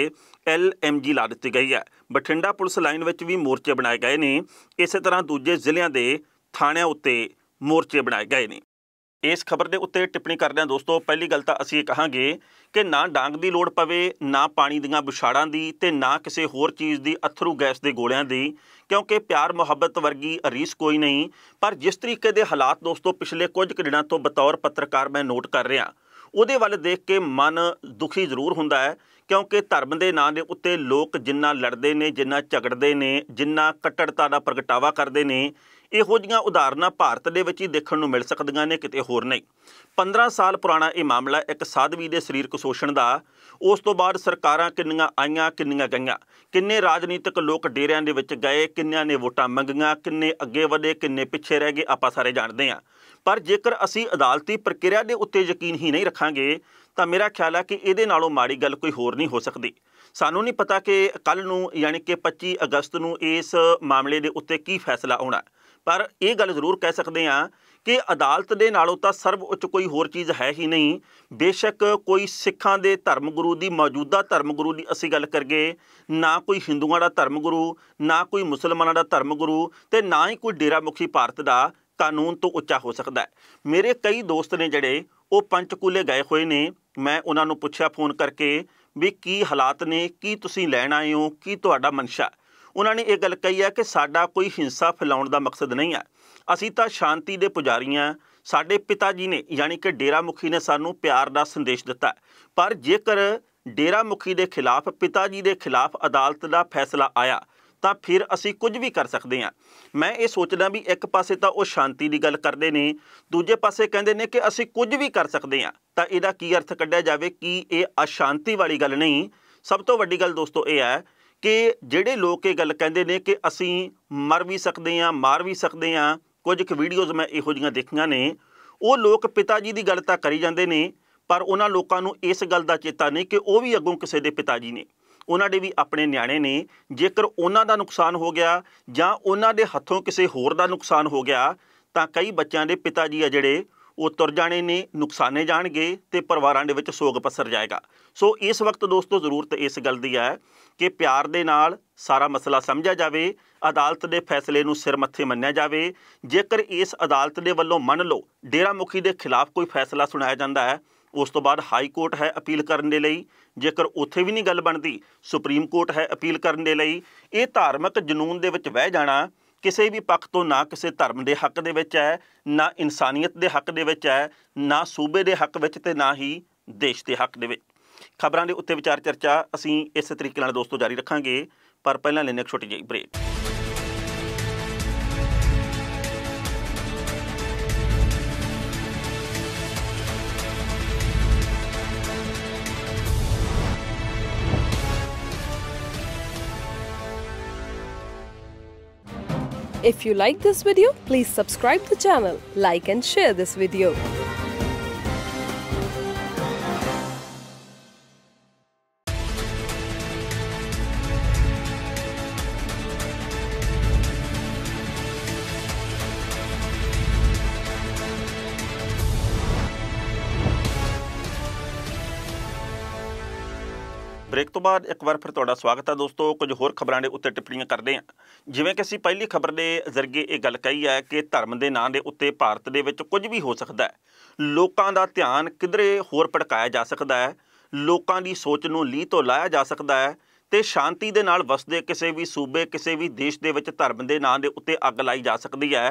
LMG ਲਾ ਦਿੱਤੀ ਗਈ ਹੈ। ਬਠਿੰਡਾ ਪੁਲਿਸ ਲਾਈਨ ਵਿੱਚ ਵੀ ਮੋਰਚੇ ਬਣਾਏ ਗਏ ਨੇ। ਇਸੇ ਤਰ੍ਹਾਂ ਦੂਜੇ ਜ਼ਿਲ੍ਹਿਆਂ ਦੇ ਥਾਣਿਆਂ ਉੱਤੇ ਮੋਰਚੇ ਬਣਾਏ ਗਏ ਨੇ। ਇਸ ਖਬਰ ਦੇ ਉੱਤੇ ਟਿੱਪਣੀ ਕਰਦਿਆਂ ਦੋਸਤੋ, ਪਹਿਲੀ ਗੱਲ ਤਾਂ ਅਸੀਂ ਇਹ ਕਹਾਂਗੇ ਕਿ ਨਾ ਡਾਂਗ ਦੀ ਲੋੜ ਪਵੇ, ਨਾ ਪਾਣੀ ਦੀਆਂ ਬੁਛਾੜਾਂ ਦੀ ਤੇ ਨਾ ਕਿਸੇ ਹੋਰ ਚੀਜ਼ ਦੀ, ਅਥਰੂ ਗੈਸ ਦੇ ਗੋਲਿਆਂ ਦੀ, ਕਿਉਂਕਿ ਪਿਆਰ ਮੁਹੱਬਤ ਵਰਗੀ ਰੀਸ ਕੋਈ ਨਹੀਂ। ਪਰ ਜਿਸ ਤਰੀਕੇ ਦੇ ਹਾਲਾਤ ਦੋਸਤੋ ਪਿਛਲੇ ਕੁਝ ਕੁ ਦਿਨਾਂ ਤੋਂ ਬਤੌਰ ਪੱਤਰਕਾਰ ਮੈਂ ਨੋਟ ਕਰ ਰਿਹਾ, ਉਹਦੇ ਵੱਲ ਦੇਖ ਕੇ ਮਨ ਦੁਖੀ ਜ਼ਰੂਰ ਹੁੰਦਾ ਹੈ, ਕਿਉਂਕਿ ਧਰਮ ਦੇ ਨਾਂ ਦੇ ਉੱਤੇ ਲੋਕ ਜਿੰਨਾ ਲੜਦੇ ਨੇ, ਜਿੰਨਾ ਝਗੜਦੇ ਨੇ, ਜਿੰਨਾ ਕੱਟੜਤਾ ਦਾ ਪ੍ਰਗਟਾਵਾ ਕਰਦੇ ਨੇ, ਇਹੋ ਜਿਹੀਆਂ ਉਦਾਹਰਨਾਂ ਭਾਰਤ ਦੇ ਵਿੱਚ ਹੀ ਦੇਖਣ ਨੂੰ ਮਿਲ ਸਕਦੀਆਂ ਨੇ, ਕਿਤੇ ਹੋਰ ਨਹੀਂ। 15 ਸਾਲ ਪੁਰਾਣਾ ਇਹ ਮਾਮਲਾ ਇੱਕ ਸਾਧਵੀ ਦੇ ਸਰੀਰਕ ਸ਼ੋਸ਼ਣ ਦਾ। ਉਸ ਤੋਂ ਬਾਅਦ ਸਰਕਾਰਾਂ ਕਿੰਨੀਆਂ ਆਈਆਂ, ਕਿੰਨੀਆਂ ਗਈਆਂ, ਕਿੰਨੇ ਰਾਜਨੀਤਿਕ ਲੋਕ ਡੇਰਿਆਂ ਦੇ ਵਿੱਚ ਗਏ, ਕਿੰਨਿਆਂ ਨੇ ਵੋਟਾਂ ਮੰਗੀਆਂ, ਕਿੰਨੇ ਅੱਗੇ ਵਧੇ, ਕਿੰਨੇ ਪਿੱਛੇ ਰਹਿ ਗਏ, ਆਪਾਂ ਸਾਰੇ ਜਾਣਦੇ ਹਾਂ। ਪਰ ਜੇਕਰ ਅਸੀਂ ਅਦਾਲਤੀ ਪ੍ਰਕਿਰਿਆ ਦੇ ਉੱਤੇ ਯਕੀਨ ਹੀ ਨਹੀਂ ਰੱਖਾਂਗੇ ਤਾਂ ਮੇਰਾ ਖਿਆਲ ਹੈ ਕਿ ਇਹਦੇ ਨਾਲੋਂ ਮਾੜੀ ਗੱਲ ਕੋਈ ਹੋਰ ਨਹੀਂ ਹੋ ਸਕਦੀ। ਸਾਨੂੰ ਨਹੀਂ ਪਤਾ ਕਿ ਕੱਲ੍ਹ ਨੂੰ ਯਾਨੀ ਕਿ 25 ਅਗਸਤ ਨੂੰ ਇਸ ਮਾਮਲੇ ਦੇ ਉੱਤੇ ਕੀ ਫੈਸਲਾ ਆਉਣਾ, ਪਰ ਇਹ ਗੱਲ ਜ਼ਰੂਰ ਕਹਿ ਸਕਦੇ ਹਾਂ ਕਿ ਅਦਾਲਤ ਦੇ ਨਾਲੋਂ ਤਾਂ ਸਰਵ ਉੱਚ ਕੋਈ ਹੋਰ ਚੀਜ਼ ਹੈ ਹੀ ਨਹੀਂ। ਬੇਸ਼ੱਕ ਕੋਈ ਸਿੱਖਾਂ ਦੇ ਧਰਮ ਗੁਰੂ ਦੀ, ਮੌਜੂਦਾ ਧਰਮ ਗੁਰੂ ਦੀ ਅਸੀਂ ਗੱਲ ਕਰੀਏ, ਨਾ ਕੋਈ ਹਿੰਦੂਆਂ ਦਾ ਧਰਮ ਗੁਰੂ, ਨਾ ਕੋਈ ਮੁਸਲਮਾਨਾਂ ਦਾ ਧਰਮ ਗੁਰੂ ਤੇ ਨਾ ਹੀ ਕੋਈ ਡੇਰਾ ਮੁਖੀ ਭਾਰਤ ਦਾ ਕਾਨੂੰਨ ਤੋਂ ਉੱਚਾ ਹੋ ਸਕਦਾ ਹੈ। ਮੇਰੇ ਕਈ ਦੋਸਤ ਨੇ ਜਿਹੜੇ ਉਹ ਪੰਚਕੂਲੇ ਗਏ ਹੋਏ ਨੇ। ਮੈਂ ਉਹਨਾਂ ਨੂੰ ਪੁੱਛਿਆ ਫੋਨ ਕਰਕੇ ਵੀ ਕੀ ਹਾਲਾਤ ਨੇ, ਕੀ ਤੁਸੀਂ ਲੈਣ ਆਏ ਹੋ, ਕੀ ਤੁਹਾਡਾ ਮਨਸ਼ਾ। ਉਹਨਾਂ ਨੇ ਇਹ ਗੱਲ ਕਹੀ ਹੈ ਕਿ ਸਾਡਾ ਕੋਈ ਹਿੰਸਾ ਫੈਲਾਉਣ ਦਾ ਮਕਸਦ ਨਹੀਂ ਹੈ, ਅਸੀਂ ਤਾਂ ਸ਼ਾਂਤੀ ਦੇ ਪੁਜਾਰੀ ਹਾਂ। ਸਾਡੇ ਪਿਤਾ ਜੀ ਨੇ ਯਾਨੀ ਕਿ ਡੇਰਾ ਮੁਖੀ ਨੇ ਸਾਨੂੰ ਪਿਆਰ ਦਾ ਸੰਦੇਸ਼ ਦਿੱਤਾ, ਪਰ ਜੇਕਰ ਡੇਰਾ ਮੁਖੀ ਦੇ ਖਿਲਾਫ, ਪਿਤਾ ਜੀ ਦੇ ਖਿਲਾਫ ਅਦਾਲਤ ਦਾ ਫੈਸਲਾ ਆਇਆ ਤਾਂ ਫਿਰ ਅਸੀਂ ਕੁਝ ਵੀ ਕਰ ਸਕਦੇ ਹਾਂ। ਮੈਂ ਇਹ ਸੋਚਦਾ ਵੀ ਇੱਕ ਪਾਸੇ ਤਾਂ ਉਹ ਸ਼ਾਂਤੀ ਦੀ ਗੱਲ ਕਰਦੇ ਨੇ, ਦੂਜੇ ਪਾਸੇ ਕਹਿੰਦੇ ਨੇ ਕਿ ਅਸੀਂ ਕੁਝ ਵੀ ਕਰ ਸਕਦੇ ਹਾਂ। ਤਾਂ ਇਹਦਾ ਕੀ ਅਰਥ ਕੱਢਿਆ ਜਾਵੇ ਕਿ ਇਹ ਅਸ਼ਾਂਤੀ ਵਾਲੀ ਗੱਲ ਨਹੀਂ। ਸਭ ਤੋਂ ਵੱਡੀ ਗੱਲ ਦੋਸਤੋ ਇਹ ਹੈ ਕਿ ਜਿਹੜੇ ਲੋਕ ਇਹ ਗੱਲ ਕਹਿੰਦੇ ਨੇ ਕਿ ਅਸੀਂ ਮਰ ਵੀ ਸਕਦੇ ਹਾਂ, ਮਾਰ ਵੀ ਸਕਦੇ ਹਾਂ, ਕੁਝ ਕੁ ਵੀਡੀਓਜ਼ ਮੈਂ ਇਹੋ ਜਿਹੀਆਂ ਦੇਖੀਆਂ ਨੇ, ਉਹ ਲੋਕ ਪਿਤਾ ਜੀ ਦੀ ਗੱਲ ਤਾਂ ਕਰੀ ਜਾਂਦੇ ਨੇ, ਪਰ ਉਹਨਾਂ ਲੋਕਾਂ ਨੂੰ ਇਸ ਗੱਲ ਦਾ ਚੇਤਾ ਨਹੀਂ ਕਿ ਉਹ ਵੀ ਅੱਗੋਂ ਕਿਸੇ ਦੇ ਪਿਤਾ ਜੀ ਨੇ, ਉਹਨਾਂ ਦੇ ਵੀ ਆਪਣੇ ਨਿਆਣੇ ਨੇ। ਜੇਕਰ ਉਹਨਾਂ ਦਾ ਨੁਕਸਾਨ ਹੋ ਗਿਆ ਜਾਂ ਉਹਨਾਂ ਦੇ ਹੱਥੋਂ ਕਿਸੇ ਹੋਰ ਦਾ ਨੁਕਸਾਨ ਹੋ ਗਿਆ ਤਾਂ ਕਈ ਬੱਚਿਆਂ ਦੇ ਪਿਤਾ ਜੀ ਆ ਜਿਹੜੇ ਉਹ ਤੁਰ ਜਾਣੇ ਨੇ, ਨੁਕਸਾਨੇ ਜਾਣਗੇ ਤੇ ਪਰਿਵਾਰਾਂ ਦੇ ਵਿੱਚ ਸੋਗ ਪਸਰ ਜਾਏਗਾ। ਸੋ ਇਸ ਵਕਤ ਦੋਸਤੋ ਜ਼ਰੂਰਤ ਇਸ ਗੱਲ ਦੀ ਹੈ ਕਿ ਪਿਆਰ ਦੇ ਨਾਲ ਸਾਰਾ ਮਸਲਾ ਸਮਝਿਆ ਜਾਵੇ, ਅਦਾਲਤ ਦੇ ਫੈਸਲੇ ਨੂੰ ਸਿਰ ਮੱਥੇ ਮੰਨਿਆ ਜਾਵੇ। ਜੇਕਰ ਇਸ ਅਦਾਲਤ ਦੇ ਵੱਲੋਂ ਮੰਨ ਲਓ ਡੇਰਾ ਮੁਖੀ ਦੇ ਖਿਲਾਫ ਕੋਈ ਫੈਸਲਾ ਸੁਣਾਇਆ ਜਾਂਦਾ ਹੈ, ਉਸ ਤੋਂ ਬਾਅਦ ਹਾਈ ਕੋਰਟ ਹੈ ਅਪੀਲ ਕਰਨ ਦੇ ਲਈ। ਜੇਕਰ ਉੱਥੇ ਵੀ ਨਹੀਂ ਗੱਲ ਬਣਦੀ, ਸੁਪਰੀਮ ਕੋਰਟ ਹੈ ਅਪੀਲ ਕਰਨ ਦੇ ਲਈ। ਇਹ ਧਾਰਮਿਕ ਜਨੂਨ ਦੇ ਵਿੱਚ ਵਹਿ ਜਾਣਾ ਕਿਸੇ ਵੀ ਪੱਖ ਤੋਂ ਨਾ ਕਿਸੇ ਧਰਮ ਦੇ ਹੱਕ ਦੇ ਵਿੱਚ ਹੈ, ਨਾ ਇਨਸਾਨੀਅਤ ਦੇ ਹੱਕ ਦੇ ਵਿੱਚ ਹੈ, ਨਾ ਸੂਬੇ ਦੇ ਹੱਕ ਵਿੱਚ ਤੇ ਨਾ ਹੀ ਦੇਸ਼ ਦੇ ਹੱਕ ਦੇ ਵਿੱਚ। ਖਬਰਾਂ ਦੇ ਉੱਤੇ ਵਿਚਾਰ ਚਰਚਾ ਅਸੀਂ ਇਸੇ ਤਰੀਕੇ ਨਾਲ ਦੋਸਤੋ ਜਾਰੀ ਰੱਖਾਂਗੇ, ਪਰ ਪਹਿਲਾਂ ਲੈਂਦੇ ਇੱਕ ਛੋਟੀ ਜਿਹੀ break.
If you like this video, please subscribe the channel, like and share this video.
Break ਤੋਂ ਬਾਅਦ ਇੱਕ ਵਾਰ ਫਿਰ ਤੁਹਾਡਾ ਸਵਾਗਤ ਹੈ ਦੋਸਤੋ। ਕੁਝ ਹੋਰ ਖਬਰਾਂ ਦੇ ਉੱਤੇ ਟਿੱਪਣੀਆਂ ਕਰਦੇ ਹਾਂ। ਜਿਵੇਂ ਕਿ ਅਸੀਂ ਪਹਿਲੀ ਖਬਰ ਦੇ ਜ਼ਰੀਏ ਇਹ ਗੱਲ ਕਹੀ ਹੈ ਕਿ ਧਰਮ ਦੇ ਨਾਂ ਦੇ ਉੱਤੇ ਭਾਰਤ ਦੇ ਵਿੱਚ ਕੁਝ ਵੀ ਹੋ ਸਕਦਾ ਹੈ। ਲੋਕਾਂ ਦਾ ਧਿਆਨ ਕਿਧਰੇ ਹੋਰ ਭਟਕਾਇਆ ਜਾ ਸਕਦਾ ਹੈ, ਲੋਕਾਂ ਦੀ ਸੋਚ ਨੂੰ ਲੀਹ ਤੋਂ ਲਾਹਿਆ ਜਾ ਸਕਦਾ ਹੈ ਤੇ ਸ਼ਾਂਤੀ ਦੇ ਨਾਲ ਵਸਦੇ ਕਿਸੇ ਵੀ ਸੂਬੇ, ਕਿਸੇ ਵੀ ਦੇਸ਼ ਦੇ ਵਿੱਚ ਧਰਮ ਦੇ ਨਾਂ ਦੇ ਉੱਤੇ ਅੱਗ ਲਾਈ ਜਾ ਸਕਦੀ ਹੈ।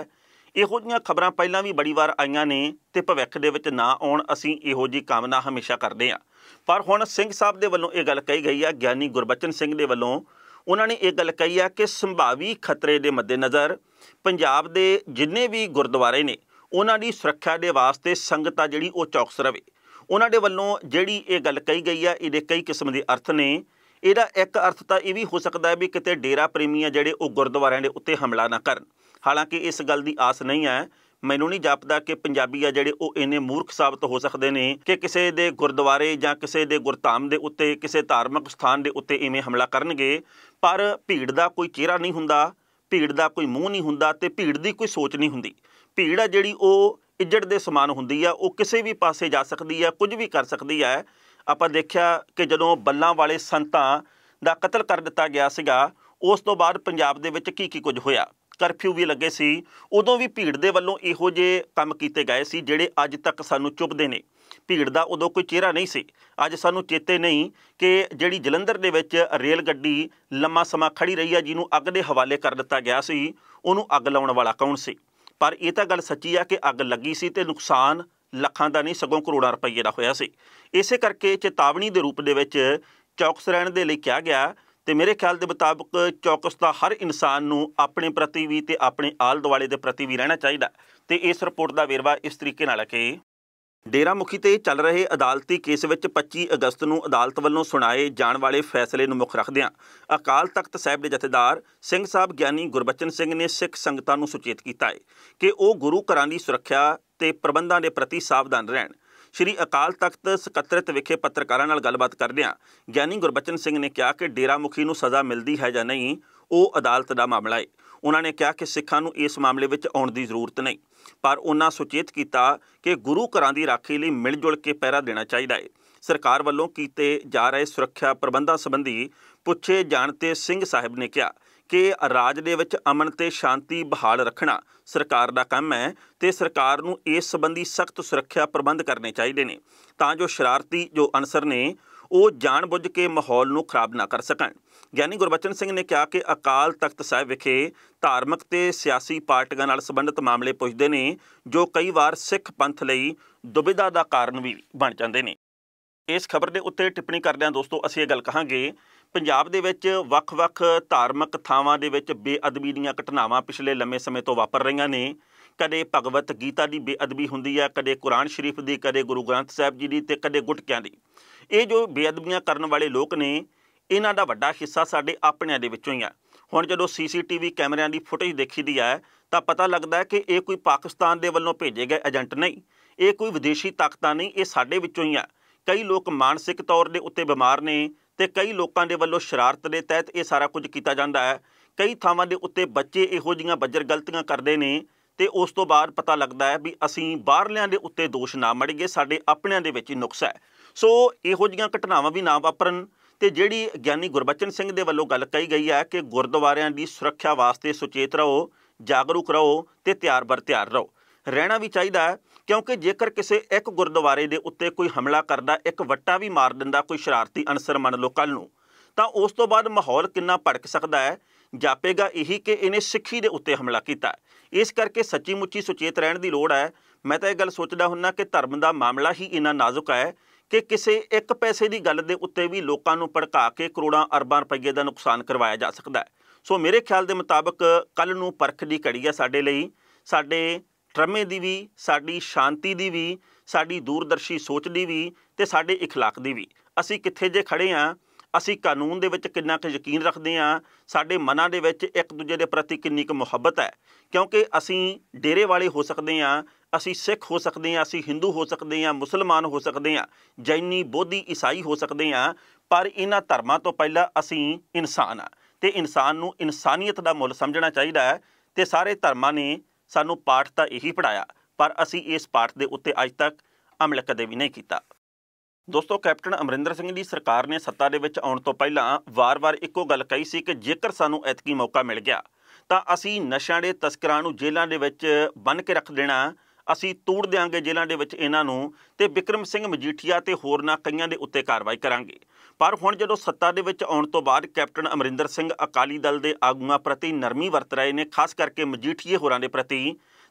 ਇਹੋ ਜਿਹੀਆਂ ਖਬਰਾਂ ਪਹਿਲਾਂ ਵੀ ਬੜੀ ਵਾਰ ਆਈਆਂ ਨੇ ਤੇ ਭਵਿੱਖ ਦੇ ਵਿੱਚ ਨਾ ਆਉਣ, ਅਸੀਂ ਇਹੋ ਜਿਹੀ ਕਾਮਨਾ ਹਮੇਸ਼ਾ ਕਰਦੇ ਹਾਂ। ਪਰ ਹੁਣ ਸਿੰਘ ਸਾਹਿਬ ਦੇ ਵੱਲੋਂ ਇਹ ਗੱਲ ਕਹੀ ਗਈ ਆ, ਗਿਆਨੀ ਗੁਰਬਚਨ ਸਿੰਘ ਦੇ ਵੱਲੋਂ ਉਹਨਾਂ ਨੇ ਇਹ ਗੱਲ ਕਹੀ ਆ ਕਿ ਸੰਭਾਵੀ ਖਤਰੇ ਦੇ ਮੱਦੇਨਜ਼ਰ ਪੰਜਾਬ ਦੇ ਜਿੰਨੇ ਵੀ ਗੁਰਦੁਆਰੇ ਨੇ ਉਹਨਾਂ ਦੀ ਸੁਰੱਖਿਆ ਦੇ ਵਾਸਤੇ ਸੰਗਤ ਆ ਜਿਹੜੀ ਉਹ ਚੌਕਸ ਰਵੇ। ਉਹਨਾਂ ਦੇ ਵੱਲੋਂ ਜਿਹੜੀ ਇਹ ਗੱਲ ਕਹੀ ਗਈ ਆ, ਇਹਦੇ ਕਈ ਕਿਸਮ ਦੇ ਅਰਥ ਨੇ। ਇਹਦਾ ਇੱਕ ਅਰਥ ਤਾਂ ਇਹ ਵੀ ਹੋ ਸਕਦਾ ਹੈ ਵੀ ਕਿਤੇ ਡੇਰਾ ਪ੍ਰੇਮੀ ਆ ਜਿਹੜੇ ਉਹ ਗੁਰਦੁਆਰਿਆਂ ਦੇ ਉੱਤੇ ਹਮਲਾ ਨਾ ਕਰਨ। ਹਾਲਾਂਕਿ ਇਸ ਗੱਲ ਦੀ ਆਸ ਨਹੀਂ ਹੈ। ਮੈਨੂੰ ਨਹੀਂ ਜਾਪਦਾ ਕਿ ਪੰਜਾਬੀ ਆ ਜਿਹੜੇ ਉਹ ਇੰਨੇ ਮੂਰਖ ਸਾਬਤ ਹੋ ਸਕਦੇ ਨੇ ਕਿ ਕਿਸੇ ਦੇ ਗੁਰਦੁਆਰੇ ਜਾਂ ਕਿਸੇ ਦੇ ਗੁਰਧਾਮ ਦੇ ਉੱਤੇ, ਕਿਸੇ ਧਾਰਮਿਕ ਸਥਾਨ ਦੇ ਉੱਤੇ ਇਵੇਂ ਹਮਲਾ ਕਰਨਗੇ। ਪਰ ਭੀੜ ਦਾ ਕੋਈ ਚਿਹਰਾ ਨਹੀਂ ਹੁੰਦਾ, ਭੀੜ ਦਾ ਕੋਈ ਮੂੰਹ ਨਹੀਂ ਹੁੰਦਾ ਤੇ ਭੀੜ ਦੀ ਕੋਈ ਸੋਚ ਨਹੀਂ ਹੁੰਦੀ। ਭੀੜ ਆ ਜਿਹੜੀ ਉਹ ਇੱਜੜ ਦੇ ਸਮਾਨ ਹੁੰਦੀ ਆ, ਉਹ ਕਿਸੇ ਵੀ ਪਾਸੇ ਜਾ ਸਕਦੀ ਆ, ਕੁਝ ਵੀ ਕਰ ਸਕਦੀ ਹੈ। ਆਪਾਂ ਦੇਖਿਆ ਕਿ ਜਦੋਂ ਬੱਲਾਂ ਵਾਲੇ ਸੰਤਾਂ ਦਾ ਕਤਲ ਕਰ ਦਿੱਤਾ ਗਿਆ ਸੀਗਾ, ਉਸ ਤੋਂ ਬਾਅਦ ਪੰਜਾਬ ਦੇ ਵਿੱਚ ਕੀ ਕੁਝ ਹੋਇਆ। ਕਰਫਿਊ ਵੀ ਲੱਗੇ ਸੀ, ਉਦੋਂ ਵੀ ਭੀੜ ਦੇ ਵੱਲੋਂ ਇਹੋ ਜਿਹੇ ਕੰਮ ਕੀਤੇ ਗਏ ਸੀ ਜਿਹੜੇ ਅੱਜ ਤੱਕ ਸਾਨੂੰ ਚੁਭਦੇ ਨੇ। ਭੀੜ ਦਾ ਉਦੋਂ ਕੋਈ ਚਿਹਰਾ ਨਹੀਂ ਸੀ। ਅੱਜ ਸਾਨੂੰ ਚੇਤੇ ਨਹੀਂ ਕਿ ਜਿਹੜੀ ਜਲੰਧਰ ਦੇ ਵਿੱਚ ਰੇਲ ਗੱਡੀ ਲੰਮਾ ਸਮਾਂ ਖੜੀ ਰਹੀ ਆ, ਜਿਹਨੂੰ ਅੱਗ ਦੇ ਹਵਾਲੇ ਕਰ ਦਿੱਤਾ ਗਿਆ ਸੀ, ਉਹਨੂੰ ਅੱਗ ਲਾਉਣ ਵਾਲਾ ਕੌਣ ਸੀ। ਪਰ ਇਹ ਤਾਂ ਗੱਲ ਸੱਚੀ ਆ ਕਿ ਅੱਗ ਲੱਗੀ ਸੀ ਤੇ ਨੁਕਸਾਨ ਲੱਖਾਂ ਦਾ ਨਹੀਂ ਸਗੋਂ ਕਰੋੜਾਂ ਰੁਪਈਏ ਦਾ ਹੋਇਆ ਸੀ। ਇਸੇ ਕਰਕੇ ਚੇਤਾਵਨੀ ਦੇ ਰੂਪ ਦੇ ਵਿੱਚ ਚੌਕਸ ਰਹਿਣ ਦੇ ਲਈ ਕਿਹਾ ਗਿਆ ਤੇ ਮੇਰੇ ਖਿਆਲ ਦੇ ਮੁਤਾਬਕ ਚੌਕਸ ਦਾ ਹਰ ਇਨਸਾਨ ਨੂੰ ਆਪਣੇ ਪ੍ਰਤੀ ਵੀ ਤੇ ਆਪਣੇ ਆਲੇ ਦੁਆਲੇ ਦੇ ਪ੍ਰਤੀ ਵੀ ਰਹਿਣਾ ਚਾਹੀਦਾ। ਤੇ ਇਸ ਰਿਪੋਰਟ ਦਾ ਵੇਰਵਾ ਇਸ ਤਰੀਕੇ ਨਾਲ ਹੈ ਕਿ ਡੇਰਾ ਮੁਖੀ ਤੇ ਚੱਲ ਰਹੇ ਅਦਾਲਤੀ ਕੇਸ ਵਿੱਚ 25 ਅਗਸਤ ਨੂੰ ਅਦਾਲਤ ਵੱਲੋਂ ਸੁਣਾਏ ਜਾਣ ਵਾਲੇ ਫੈਸਲੇ ਨੂੰ ਮੁੱਖ ਰੱਖਦਿਆਂ ਅਕਾਲ ਤਖਤ ਸਾਹਿਬ ਦੇ ਜਥੇਦਾਰ ਸਿੰਘ ਸਾਹਿਬ ਗਿਆਨੀ ਗੁਰਬਚਨ ਸਿੰਘ ਨੇ ਸਿੱਖ ਸੰਗਤਾਂ ਨੂੰ ਸੁਚੇਤ ਕੀਤਾ ਹੈ ਕਿ ਉਹ ਗੁਰੂ ਘਰਾਂ ਦੀ ਸੁਰੱਖਿਆ ਤੇ ਪ੍ਰਬੰਧਾਂ ਦੇ ਪ੍ਰਤੀ ਸਾਵਧਾਨ ਰਹਿਣ। ਸ਼੍ਰੀ ਅਕਾਲ ਤਖਤ ਸਕੱਤਰੇਤ ਵਿਖੇ ਪੱਤਰਕਾਰਾਂ ਨਾਲ ਗੱਲਬਾਤ ਕਰਦਿਆਂ ਗਿਆਨੀ ਗੁਰਬਚਨ ਸਿੰਘ ਨੇ ਕਿਹਾ ਕਿ ਡੇਰਾ ਮੁਖੀ ਨੂੰ ਸਜ਼ਾ ਮਿਲਦੀ ਹੈ ਜਾਂ ਨਹੀਂ, ਉਹ ਅਦਾਲਤ ਦਾ ਮਾਮਲਾ ਹੈ। ਉਹਨਾਂ ਨੇ ਕਿਹਾ ਕਿ ਸਿੱਖਾਂ ਨੂੰ ਇਸ ਮਾਮਲੇ ਵਿੱਚ ਆਉਣ ਦੀ ਜ਼ਰੂਰਤ ਨਹੀਂ, ਪਰ ਉਹਨਾਂ ਸੁਚੇਤ ਕੀਤਾ ਕਿ ਗੁਰੂ ਘਰਾਂ ਦੀ ਰਾਖੀ ਲਈ ਮਿਲ ਜੁਲ ਕੇ ਪਹਿਰਾ ਦੇਣਾ ਚਾਹੀਦਾ ਹੈ। ਸਰਕਾਰ ਵੱਲੋਂ ਕੀਤੇ ਜਾ ਰਹੇ ਸੁਰੱਖਿਆ ਪ੍ਰਬੰਧਾਂ ਸੰਬੰਧੀ ਪੁੱਛੇ ਜਾਣ ਤੇ ਸਿੰਘ ਸਾਹਿਬ ਨੇ ਕਿਹਾ ਕਿ ਰਾਜ ਦੇ ਵਿੱਚ ਅਮਨ ਤੇ ਸ਼ਾਂਤੀ ਬਹਾਲ ਰੱਖਣਾ ਸਰਕਾਰ ਦਾ ਕੰਮ ਹੈ ਤੇ ਸਰਕਾਰ ਨੂੰ ਇਸ ਸੰਬੰਧੀ ਸਖਤ ਸੁਰੱਖਿਆ ਪ੍ਰਬੰਧ ਕਰਨੇ ਚਾਹੀਦੇ ਨੇ ਤਾਂ ਜੋ ਸ਼ਰਾਰਤੀ ਜੋ ਅਨਸਰ ਨੇ ਉਹ ਜਾਣਬੁੱਝ ਕੇ ਮਾਹੌਲ ਨੂੰ ਖਰਾਬ ਨਾ ਕਰ ਸਕਣ। ਗਿਆਨੀ ਗੁਰਬਚਨ ਸਿੰਘ ਨੇ ਕਿਹਾ ਕਿ ਅਕਾਲ ਤਖਤ ਸਾਹਿਬ ਵਿਖੇ ਧਾਰਮਿਕ ਤੇ ਸਿਆਸੀ ਪਾਰਟੀਆਂ ਨਾਲ ਸੰਬੰਧਿਤ ਮਾਮਲੇ ਪੁੱਛਦੇ ਨੇ ਜੋ ਕਈ ਵਾਰ ਸਿੱਖ ਪੰਥ ਲਈ ਦੁਬਿਧਾ ਦਾ ਕਾਰਨ ਵੀ ਬਣ ਜਾਂਦੇ ਨੇ। ਇਸ ਖਬਰ ਦੇ ਉੱਤੇ ਟਿੱਪਣੀ ਕਰਦਿਆਂ ਦੋਸਤੋ ਅਸੀਂ ਇਹ ਗੱਲ ਕਹਾਂਗੇ, ਪੰਜਾਬ ਦੇ ਵਿੱਚ ਵੱਖ-ਵੱਖ ਧਾਰਮਿਕ ਥਾਵਾਂ ਦੇ ਵਿੱਚ ਬੇਅਦਬੀ ਦੀਆਂ ਘਟਨਾਵਾਂ ਪਿਛਲੇ ਲੰਮੇ ਸਮੇਂ ਤੋਂ ਵਾਪਰ ਰਹੀਆਂ ਨੇ। ਕਦੇ ਭਗਵਤ ਗੀਤਾ ਦੀ ਬੇਅਦਬੀ ਹੁੰਦੀ ਹੈ, ਕਦੇ ਕੁਰਾਨ ਸ਼ਰੀਫ ਦੀ, ਕਦੇ ਗੁਰੂ ਗ੍ਰੰਥ ਸਾਹਿਬ ਜੀ ਦੀ ਤੇ ਕਦੇ ਗੁਟਕਿਆਂ ਦੀ। ਇਹ ਜੋ ਬੇਅਦਬੀਆਂ ਕਰਨ ਵਾਲੇ ਲੋਕ ਨੇ, ਇਹਨਾਂ ਦਾ ਵੱਡਾ ਹਿੱਸਾ ਸਾਡੇ ਆਪਣਿਆਂ ਦੇ ਵਿੱਚੋਂ ਹੀ ਆ। ਹੁਣ ਜਦੋਂ CCTV ਕੈਮਰਿਆਂ ਦੀ ਫੁਟੇਜ ਦੇਖੀਦੀ ਹੈ ਤਾਂ ਪਤਾ ਲੱਗਦਾ ਹੈ ਕਿ ਇਹ ਕੋਈ ਪਾਕਿਸਤਾਨ ਦੇ ਵੱਲੋਂ ਭੇਜੇ ਗਏ ਏਜੰਟ ਨਹੀਂ, ਇਹ ਕੋਈ ਵਿਦੇਸ਼ੀ ਤਾਕਤਾਂ ਨਹੀਂ, ਇਹ ਸਾਡੇ ਵਿੱਚੋਂ ਹੀ ਆ। ਕਈ ਲੋਕ ਮਾਨਸਿਕ ਤੌਰ ਦੇ ਉੱਤੇ ਬਿਮਾਰ ਨੇ ਤੇ ਕਈ ਲੋਕਾਂ ਦੇ ਵੱਲੋਂ ਸ਼ਰਾਰਤ ਦੇ ਤਹਿਤ ਇਹ ਸਾਰਾ ਕੁਝ ਕੀਤਾ ਜਾਂਦਾ ਹੈ। ਕਈ ਥਾਵਾਂ ਦੇ ਉੱਤੇ ਬੱਚੇ ਇਹੋ ਜਿਹੀਆਂ ਬੱਜਰ ਗਲਤੀਆਂ ਕਰਦੇ ਨੇ ਤੇ ਉਸ ਤੋਂ ਬਾਅਦ ਪਤਾ ਲੱਗਦਾ ਹੈ ਵੀ ਅਸੀਂ ਬਾਹਰਲਿਆਂ ਦੇ ਉੱਤੇ ਦੋਸ਼ ਨਾ ਮੜੀਏ, ਸਾਡੇ ਆਪਣਿਆਂ ਦੇ ਵਿੱਚ ਹੀ ਨੁਕਸ ਹੈ। ਸੋ ਇਹੋ ਜਿਹੀਆਂ ਘਟਨਾਵਾਂ ਵੀ ਨਾ ਵਾਪਰਨ। ਤੇ ਜਿਹੜੀ ਗਿਆਨੀ ਗੁਰਬਚਨ ਸਿੰਘ ਦੇ ਵੱਲੋਂ ਗੱਲ ਕਹੀ ਗਈ ਹੈ ਕਿ ਗੁਰਦੁਆਰਿਆਂ ਦੀ ਸੁਰੱਖਿਆ ਵਾਸਤੇ ਸੁਚੇਤ ਰਹੋ, ਜਾਗਰੂਕ ਰਹੋ ਤੇ ਤਿਆਰ ਬਰ ਤਿਆਰ ਰਹੋ। ਰਹਿਣਾ ਵੀ ਚਾਹੀਦਾ ਹੈ ਕਿਉਂਕਿ ਜੇਕਰ ਕਿਸੇ ਇੱਕ ਗੁਰਦੁਆਰੇ ਦੇ ਉੱਤੇ ਕੋਈ ਹਮਲਾ ਕਰਦਾ, ਇੱਕ ਵੱਟਾ ਵੀ ਮਾਰ ਦਿੰਦਾ ਕੋਈ ਸ਼ਰਾਰਤੀ ਅਨਸਰ ਮੰਨ ਲਓ ਕੱਲ੍ਹ ਨੂੰ, ਤਾਂ ਉਸ ਤੋਂ ਬਾਅਦ ਮਾਹੌਲ ਕਿੰਨਾ ਭੜਕ ਸਕਦਾ ਹੈ। ਜਾਪੇਗਾ ਇਹੀ ਕਿ ਇਹਨੇ ਸਿੱਖੀ ਦੇ ਉੱਤੇ ਹਮਲਾ ਕੀਤਾ। ਇਸ ਕਰਕੇ ਸੱਚੀ ਮੁੱਚੀ ਸੁਚੇਤ ਰਹਿਣ ਦੀ ਲੋੜ ਹੈ। ਮੈਂ ਤਾਂ ਇਹ ਗੱਲ ਸੋਚਦਾ ਹੁੰਦਾ ਕਿ ਧਰਮ ਦਾ ਮਾਮਲਾ ਹੀ ਇੰਨਾ ਨਾਜ਼ੁਕ ਹੈ ਕਿ ਕਿਸੇ ਇੱਕ ਪੈਸੇ ਦੀ ਗੱਲ ਦੇ ਉੱਤੇ ਵੀ ਲੋਕਾਂ ਨੂੰ ਭੜਕਾ ਕੇ ਕਰੋੜਾਂ ਅਰਬਾਂ ਰੁਪਈਏ ਦਾ ਨੁਕਸਾਨ ਕਰਵਾਇਆ ਜਾ ਸਕਦਾ ਹੈ। ਸੋ ਮੇਰੇ ਖਿਆਲ ਦੇ ਮੁਤਾਬਕ ਕੱਲ੍ਹ ਨੂੰ ਪਰਖ ਦੀ ਘੜੀ ਹੈ ਸਾਡੇ ਲਈ, ਸਾਡੇ ਟਰਮੇ ਦੀ ਵੀ, ਸਾਡੀ ਸ਼ਾਂਤੀ ਦੀ ਵੀ, ਸਾਡੀ ਦੂਰਦਰਸ਼ੀ ਸੋਚ ਦੀ ਵੀ ਤੇ ਸਾਡੇ ਇਖਲਾਕ ਦੀ ਵੀ। ਅਸੀਂ ਕਿੱਥੇ ਜੇ ਖੜ੍ਹੇ ਹਾਂ, ਅਸੀਂ ਕਾਨੂੰਨ ਦੇ ਵਿੱਚ ਕਿੰਨਾ ਕੁ ਯਕੀਨ ਰੱਖਦੇ ਹਾਂ, ਸਾਡੇ ਮਨਾਂ ਦੇ ਵਿੱਚ ਇੱਕ ਦੂਜੇ ਦੇ ਪ੍ਰਤੀ ਕਿੰਨੀ ਕੁ ਮੁਹੱਬਤ ਹੈ। ਕਿਉਂਕਿ ਅਸੀਂ ਡੇਰੇ ਵਾਲੇ ਹੋ ਸਕਦੇ ਹਾਂ, ਅਸੀਂ ਸਿੱਖ ਹੋ ਸਕਦੇ ਹਾਂ, ਅਸੀਂ ਹਿੰਦੂ ਹੋ ਸਕਦੇ ਹਾਂ, ਮੁਸਲਮਾਨ ਹੋ ਸਕਦੇ ਹਾਂ, ਜੈਨੀ, ਬੋਧੀ, ਈਸਾਈ ਹੋ ਸਕਦੇ ਹਾਂ, ਪਰ ਇਹਨਾਂ ਧਰਮਾਂ ਤੋਂ ਪਹਿਲਾਂ ਅਸੀਂ ਇਨਸਾਨ ਹਾਂ ਤੇ ਇਨਸਾਨ ਨੂੰ ਇਨਸਾਨੀਅਤ ਦਾ ਮੁੱਲ ਸਮਝਣਾ ਚਾਹੀਦਾ ਹੈ। ਤੇ ਸਾਰੇ ਧਰਮਾਂ ਨੇ ਸਾਨੂੰ ਪਾਠ ਤਾਂ ਇਹੀ ਪੜ੍ਹਾਇਆ, ਪਰ ਅਸੀਂ ਇਸ ਪਾਠ ਦੇ ਉੱਤੇ ਅੱਜ ਤੱਕ ਅਮਲ ਕਦੇ ਵੀ ਨਹੀਂ ਕੀਤਾ। ਦੋਸਤੋ, ਕੈਪਟਨ ਅਮਰਿੰਦਰ ਸਿੰਘ ਦੀ ਸਰਕਾਰ ਨੇ ਸੱਤਾ ਦੇ ਵਿੱਚ ਆਉਣ ਤੋਂ ਪਹਿਲਾਂ ਵਾਰ-ਵਾਰ ਇੱਕੋ ਗੱਲ ਕਹੀ ਸੀ ਕਿ ਜੇਕਰ ਸਾਨੂੰ ਐਤਕੀ ਮੌਕਾ ਮਿਲ ਗਿਆ ਤਾਂ ਅਸੀਂ ਨਸ਼ਿਆਂ ਦੇ ਤਸਕਰਾਂ ਨੂੰ ਜੇਲ੍ਹਾਂ ਦੇ ਵਿੱਚ ਬੰਨ੍ਹ ਕੇ ਰੱਖ ਦੇਣਾ, ਅਸੀਂ ਤੋੜ ਦਿਆਂਗੇ ਜੇਲ੍ਹਾਂ ਦੇ ਵਿੱਚ ਇਹਨਾਂ ਨੂੰ ਤੇ ਬਿਕਰਮ ਸਿੰਘ ਮਜੀਠੀਆ ਤੇ ਹੋਰਨਾਂ ਕਈਆਂ ਦੇ ਉੱਤੇ ਕਾਰਵਾਈ ਕਰਾਂਗੇ। ਪਰ ਹੁਣ ਜਦੋਂ ਸੱਤਾ ਦੇ ਵਿੱਚ ਆਉਣ ਤੋਂ ਬਾਅਦ ਕੈਪਟਨ ਅਮਰਿੰਦਰ ਸਿੰਘ ਅਕਾਲੀ ਦਲ ਦੇ ਆਗੂਆਂ ਪ੍ਰਤੀ ਨਰਮੀ ਵਰਤ ਰਹੇ ਨੇ, ਖਾਸ ਕਰਕੇ ਮਜੀਠੀਏ ਹੋਰਾਂ ਦੇ ਪ੍ਰਤੀ,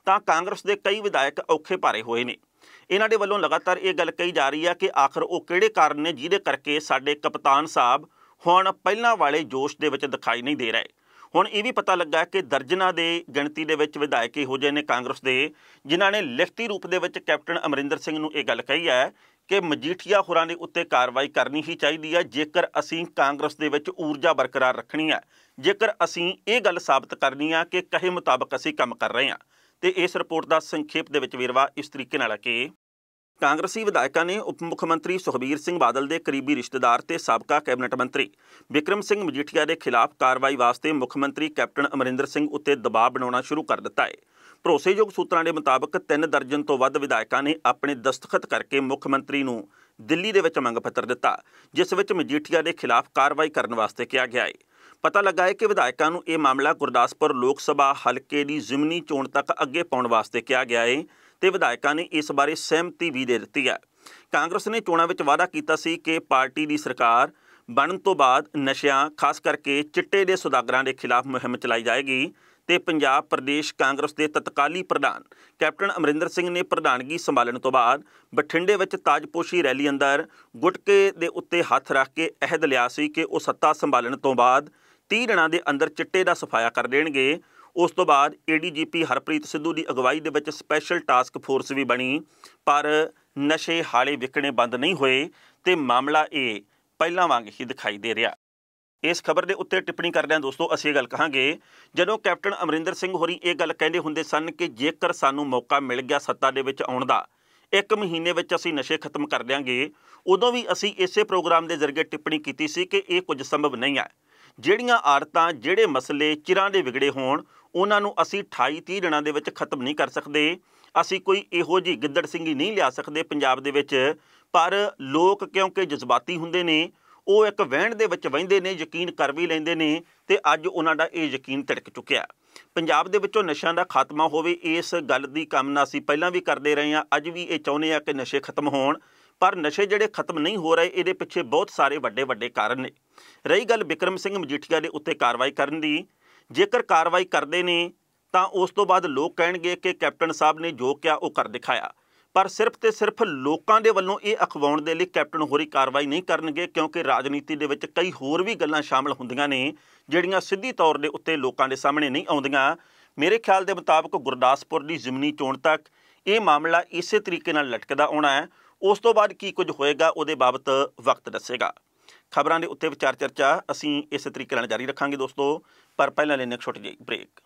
ਤਾਂ ਕਾਂਗਰਸ ਦੇ ਕਈ ਵਿਧਾਇਕ ਔਖੇ ਭਾਰੇ ਹੋਏ ਨੇ। ਇਹਨਾਂ ਦੇ ਵੱਲੋਂ ਲਗਾਤਾਰ ਇਹ ਗੱਲ ਕਹੀ ਜਾ ਰਹੀ ਹੈ ਕਿ ਆਖਰ ਉਹ ਕਿਹੜੇ ਕਾਰਨ ਨੇ ਜਿਹਦੇ ਕਰਕੇ ਸਾਡੇ ਕਪਤਾਨ ਸਾਹਿਬ ਹੁਣ ਪਹਿਲਾਂ ਵਾਲੇ ਜੋਸ਼ ਦੇ ਵਿੱਚ ਦਿਖਾਈ ਨਹੀਂ ਦੇ ਰਹੇ। ਹੁਣ ਇਹ ਵੀ ਪਤਾ ਲੱਗਾ ਕਿ ਦਰਜਨਾਂ ਦੇ ਗਿਣਤੀ ਦੇ ਵਿੱਚ ਵਿਧਾਇਕ ਇਹੋ ਜਿਹੇ ਨੇ ਕਾਂਗਰਸ ਦੇ ਜਿਨ੍ਹਾਂ ਨੇ ਲਿਖਤੀ ਰੂਪ ਦੇ ਵਿੱਚ ਕੈਪਟਨ ਅਮਰਿੰਦਰ ਸਿੰਘ ਨੂੰ ਇਹ ਗੱਲ ਕਹੀ ਹੈ ਕਿ ਮਜੀਠੀਆ ਹੋਰਾਂ ਦੇ ਉੱਤੇ ਕਾਰਵਾਈ ਕਰਨੀ ਹੀ ਚਾਹੀਦੀ ਹੈ ਜੇਕਰ ਅਸੀਂ ਕਾਂਗਰਸ ਦੇ ਵਿੱਚ ਊਰਜਾ ਬਰਕਰਾਰ ਰੱਖਣੀ ਹੈ, ਜੇਕਰ ਅਸੀਂ ਇਹ ਗੱਲ ਸਾਬਤ ਕਰਨੀ ਆ ਕਿ ਕਹੇ ਮੁਤਾਬਕ ਅਸੀਂ ਕੰਮ ਕਰ ਰਹੇ ਹਾਂ। ਤੇ ਇਸ ਰਿਪੋਰਟ ਦਾ ਸੰਖੇਪ ਦੇ ਵਿੱਚ ਵੇਰਵਾ ਇਸ ਤਰੀਕੇ ਨਾਲ ਹੈ ਕਿ ਕਾਂਗਰਸੀ ਵਿਧਾਇਕਾਂ ਨੇ ਉਪ ਮੁੱਖ ਮੰਤਰੀ ਸੁਖਬੀਰ ਸਿੰਘ ਬਾਦਲ ਦੇ ਕਰੀਬੀ ਰਿਸ਼ਤੇਦਾਰ ਤੇ ਸਾਬਕਾ ਕੈਬਨਿਟ ਮੰਤਰੀ ਬਿਕਰਮ ਸਿੰਘ ਮਜੀਠੀਆ ਦੇ ਖਿਲਾਫ ਕਾਰਵਾਈ ਵਾਸਤੇ ਮੁੱਖ ਮੰਤਰੀ ਕੈਪਟਨ ਅਮਰਿੰਦਰ ਸਿੰਘ ਉੱਤੇ ਦਬਾਅ ਬਣਾਉਣਾ ਸ਼ੁਰੂ ਕਰ ਦਿੱਤਾ ਹੈ। ਭਰੋਸੇਯੋਗ ਸੂਤਰਾਂ ਦੇ ਮੁਤਾਬਕ 3 ਦਰਜਨ ਤੋਂ ਵੱਧ ਵਿਧਾਇਕਾਂ ਨੇ ਆਪਣੇ ਦਸਤਖਤ ਕਰਕੇ ਮੁੱਖ ਮੰਤਰੀ ਨੂੰ ਦਿੱਲੀ ਦੇ ਵਿੱਚ ਮੰਗ ਪੱਤਰ ਦਿੱਤਾ, ਜਿਸ ਵਿੱਚ ਮਜੀਠੀਆ ਦੇ ਖਿਲਾਫ ਕਾਰਵਾਈ ਕਰਨ ਵਾਸਤੇ ਕਿਹਾ ਗਿਆ ਹੈ। ਪਤਾ ਲੱਗਾ ਹੈ ਕਿ ਵਿਧਾਇਕਾਂ ਨੂੰ ਇਹ ਮਾਮਲਾ ਗੁਰਦਾਸਪੁਰ ਲੋਕ ਸਭਾ ਹਲਕੇ ਦੀ ਜ਼ਿਮਨੀ ਚੋਣ ਤੱਕ ਅੱਗੇ ਪਾਉਣ ਵਾਸਤੇ ਕਿਹਾ ਗਿਆ ਹੈ ਤੇ ਵਿਧਾਇਕਾਂ ਨੇ ਇਸ ਬਾਰੇ ਸਹਿਮਤੀ ਵੀ ਦੇ ਦਿੱਤੀ ਹੈ। ਕਾਂਗਰਸ ਨੇ ਚੋਣਾਂ ਵਿੱਚ ਵਾਅਦਾ ਕੀਤਾ ਸੀ ਕਿ ਪਾਰਟੀ ਦੀ ਸਰਕਾਰ ਬਣਨ ਤੋਂ ਬਾਅਦ ਨਸ਼ਿਆਂ, ਖਾਸ ਕਰਕੇ ਚਿੱਟੇ ਦੇ ਸੁਦਾਗਰਾਂ ਦੇ ਖਿਲਾਫ ਮੁਹਿੰਮ ਚਲਾਈ ਜਾਏਗੀ ਤੇ ਪੰਜਾਬ ਪ੍ਰਦੇਸ਼ ਕਾਂਗਰਸ ਦੇ ਤਤਕਾਲੀ ਪ੍ਰਧਾਨ ਕੈਪਟਨ ਅਮਰਿੰਦਰ ਸਿੰਘ ਨੇ ਪ੍ਰਧਾਨਗੀ ਸੰਭਾਲਣ ਤੋਂ ਬਾਅਦ ਬਠਿੰਡੇ ਵਿੱਚ ਤਾਜਪੋਸ਼ੀ ਰੈਲੀ ਅੰਦਰ ਗੁਟਕੇ ਦੇ ਉੱਤੇ ਹੱਥ ਰੱਖ ਕੇ ਅਹਿਦ ਲਿਆ ਸੀ ਕਿ ਉਹ ਸੱਤਾ ਸੰਭਾਲਣ ਤੋਂ ਬਾਅਦ 30 ਦਿਨਾਂ ਦੇ ਅੰਦਰ ਚਿੱਟੇ ਦਾ ਸਫਾਇਆ ਕਰ ਦੇਣਗੇ। ਉਸ ਤੋਂ ਬਾਅਦ ADGP ਹਰਪ੍ਰੀਤ ਸਿੱਧੂ ਦੀ ਅਗਵਾਈ ਦੇ ਵਿੱਚ ਸਪੈਸ਼ਲ ਟਾਸਕ ਫੋਰਸ ਵੀ ਬਣੀ, ਪਰ ਨਸ਼ੇ ਹਾਲੇ ਵਿਕਣੇ ਬੰਦ ਨਹੀਂ ਹੋਏ ਤੇ ਮਾਮਲਾ ਇਹ ਪਹਿਲਾਂ ਵਾਂਗ ਹੀ ਦਿਖਾਈ ਦੇ ਰਿਹਾ। ਇਸ ਖਬਰ ਦੇ ਉੱਤੇ ਟਿੱਪਣੀ ਕਰਦਿਆਂ ਦੋਸਤੋ ਅਸੀਂ ਇਹ ਗੱਲ ਕਹਾਂਗੇ, ਜਦੋਂ ਕੈਪਟਨ ਅਮਰਿੰਦਰ ਸਿੰਘ ਹੋਰੀ ਇਹ ਗੱਲ ਕਹਿੰਦੇ ਹੁੰਦੇ ਸਨ ਕਿ ਜੇਕਰ ਸਾਨੂੰ ਮੌਕਾ ਮਿਲ ਗਿਆ ਸੱਤਾ ਦੇ ਵਿੱਚ ਆਉਣ ਦਾ, 1 ਮਹੀਨੇ ਵਿੱਚ ਅਸੀਂ ਨਸ਼ੇ ਖਤਮ ਕਰ ਦਿਆਂਗੇ, ਉਦੋਂ ਵੀ ਅਸੀਂ ਇਸੇ ਪ੍ਰੋਗਰਾਮ ਦੇ ਜ਼ਰੀਏ ਟਿੱਪਣੀ ਕੀਤੀ ਸੀ ਕਿ ਇਹ ਕੁਝ ਸੰਭਵ ਨਹੀਂ ਹੈ। ਜਿਹੜੀਆਂ ਆੜਤਾਂ, ਜਿਹੜੇ ਮਸਲੇ ਚਿਰਾਂ ਦੇ ਵਿਗੜੇ ਹੋਣ, ਉਹਨਾਂ ਨੂੰ ਅਸੀਂ 28-30 ਦਿਨਾਂ ਦੇ ਵਿੱਚ ਖਤਮ ਨਹੀਂ ਕਰ ਸਕਦੇ। ਅਸੀਂ ਕੋਈ ਇਹੋ ਜਿਹੀ ਗਿੱਦੜ ਸਿੰਘੀ ਨਹੀਂ ਲਿਆ ਸਕਦੇ ਪੰਜਾਬ ਦੇ ਵਿੱਚ, ਪਰ ਲੋਕ ਕਿਉਂਕਿ ਜਜ਼ਬਾਤੀ ਹੁੰਦੇ ਨੇ, ਉਹ ਇੱਕ ਵਹਿਣ ਦੇ ਵਿੱਚ ਵਹਿੰਦੇ ਨੇ, ਯਕੀਨ ਕਰ ਵੀ ਲੈਂਦੇ ਨੇ ਤੇ ਅੱਜ ਉਹਨਾਂ ਦਾ ਇਹ ਯਕੀਨ ਤਿੜਕ ਚੁੱਕਿਆ। ਪੰਜਾਬ ਦੇ ਵਿੱਚੋਂ ਨਸ਼ਿਆਂ ਦਾ ਖਾਤਮਾ ਹੋਵੇ, ਇਸ ਗੱਲ ਦੀ ਕਾਮਨਾ ਅਸੀਂ ਪਹਿਲਾਂ ਵੀ ਕਰਦੇ ਰਹੇ ਹਾਂ, ਅੱਜ ਵੀ ਇਹ ਚਾਹੁੰਦੇ ਹਾਂ ਕਿ ਨਸ਼ੇ ਖਤਮ ਹੋਣ, ਪਰ ਨਸ਼ੇ ਜਿਹੜੇ ਖਤਮ ਨਹੀਂ ਹੋ ਰਹੇ ਇਹਦੇ ਪਿੱਛੇ ਬਹੁਤ ਸਾਰੇ ਵੱਡੇ ਕਾਰਨ ਨੇ। ਰਹੀ ਗੱਲ ਬਿਕਰਮ ਸਿੰਘ ਮਜੀਠੀਆ ਦੇ ਉੱਤੇ ਕਾਰਵਾਈ ਕਰਨ ਦੀ, ਜੇਕਰ ਕਾਰਵਾਈ ਕਰਦੇ ਨੇ ਤਾਂ ਉਸ ਤੋਂ ਬਾਅਦ ਲੋਕ ਕਹਿਣਗੇ ਕਿ ਕੈਪਟਨ ਸਾਹਿਬ ਨੇ ਜੋ ਕਿਹਾ ਉਹ ਕਰ ਦਿਖਾਇਆ, ਪਰ ਸਿਰਫ ਤੇ ਸਿਰਫ ਲੋਕਾਂ ਦੇ ਵੱਲੋਂ ਇਹ ਅਖਵਾਉਣ ਦੇ ਲਈ ਕੈਪਟਨ ਹੋਰੀ ਕਾਰਵਾਈ ਨਹੀਂ ਕਰਨਗੇ, ਕਿਉਂਕਿ ਰਾਜਨੀਤੀ ਦੇ ਵਿੱਚ ਕਈ ਹੋਰ ਵੀ ਗੱਲਾਂ ਸ਼ਾਮਲ ਹੁੰਦੀਆਂ ਨੇ ਜਿਹੜੀਆਂ ਸਿੱਧੀ ਤੌਰ ਦੇ ਉੱਤੇ ਲੋਕਾਂ ਦੇ ਸਾਹਮਣੇ ਨਹੀਂ ਆਉਂਦੀਆਂ। ਮੇਰੇ ਖਿਆਲ ਦੇ ਮੁਤਾਬਕ ਗੁਰਦਾਸਪੁਰ ਦੀ ਜ਼ਿਮਨੀ ਚੋਣ ਤੱਕ ਇਹ ਮਾਮਲਾ ਇਸੇ ਤਰੀਕੇ ਨਾਲ ਲਟਕਦਾ ਆਉਣਾ ਹੈ। ਉਸ ਤੋਂ ਬਾਅਦ ਕੀ ਕੁਝ ਹੋਏਗਾ ਉਹਦੇ ਬਾਬਤ ਵਕਤ ਦੱਸੇਗਾ। ਖਬਰਾਂ ਦੇ ਉੱਤੇ ਵਿਚਾਰ ਚਰਚਾ ਅਸੀਂ ਇਸੇ ਤਰੀਕੇ ਨਾਲ ਜਾਰੀ ਰੱਖਾਂਗੇ ਦੋਸਤੋ, ਪਰ ਪਹਿਲਾਂ ਲੈਣੇ ਇੱਕ ਛੋਟੀ ਜਿਹੀ break.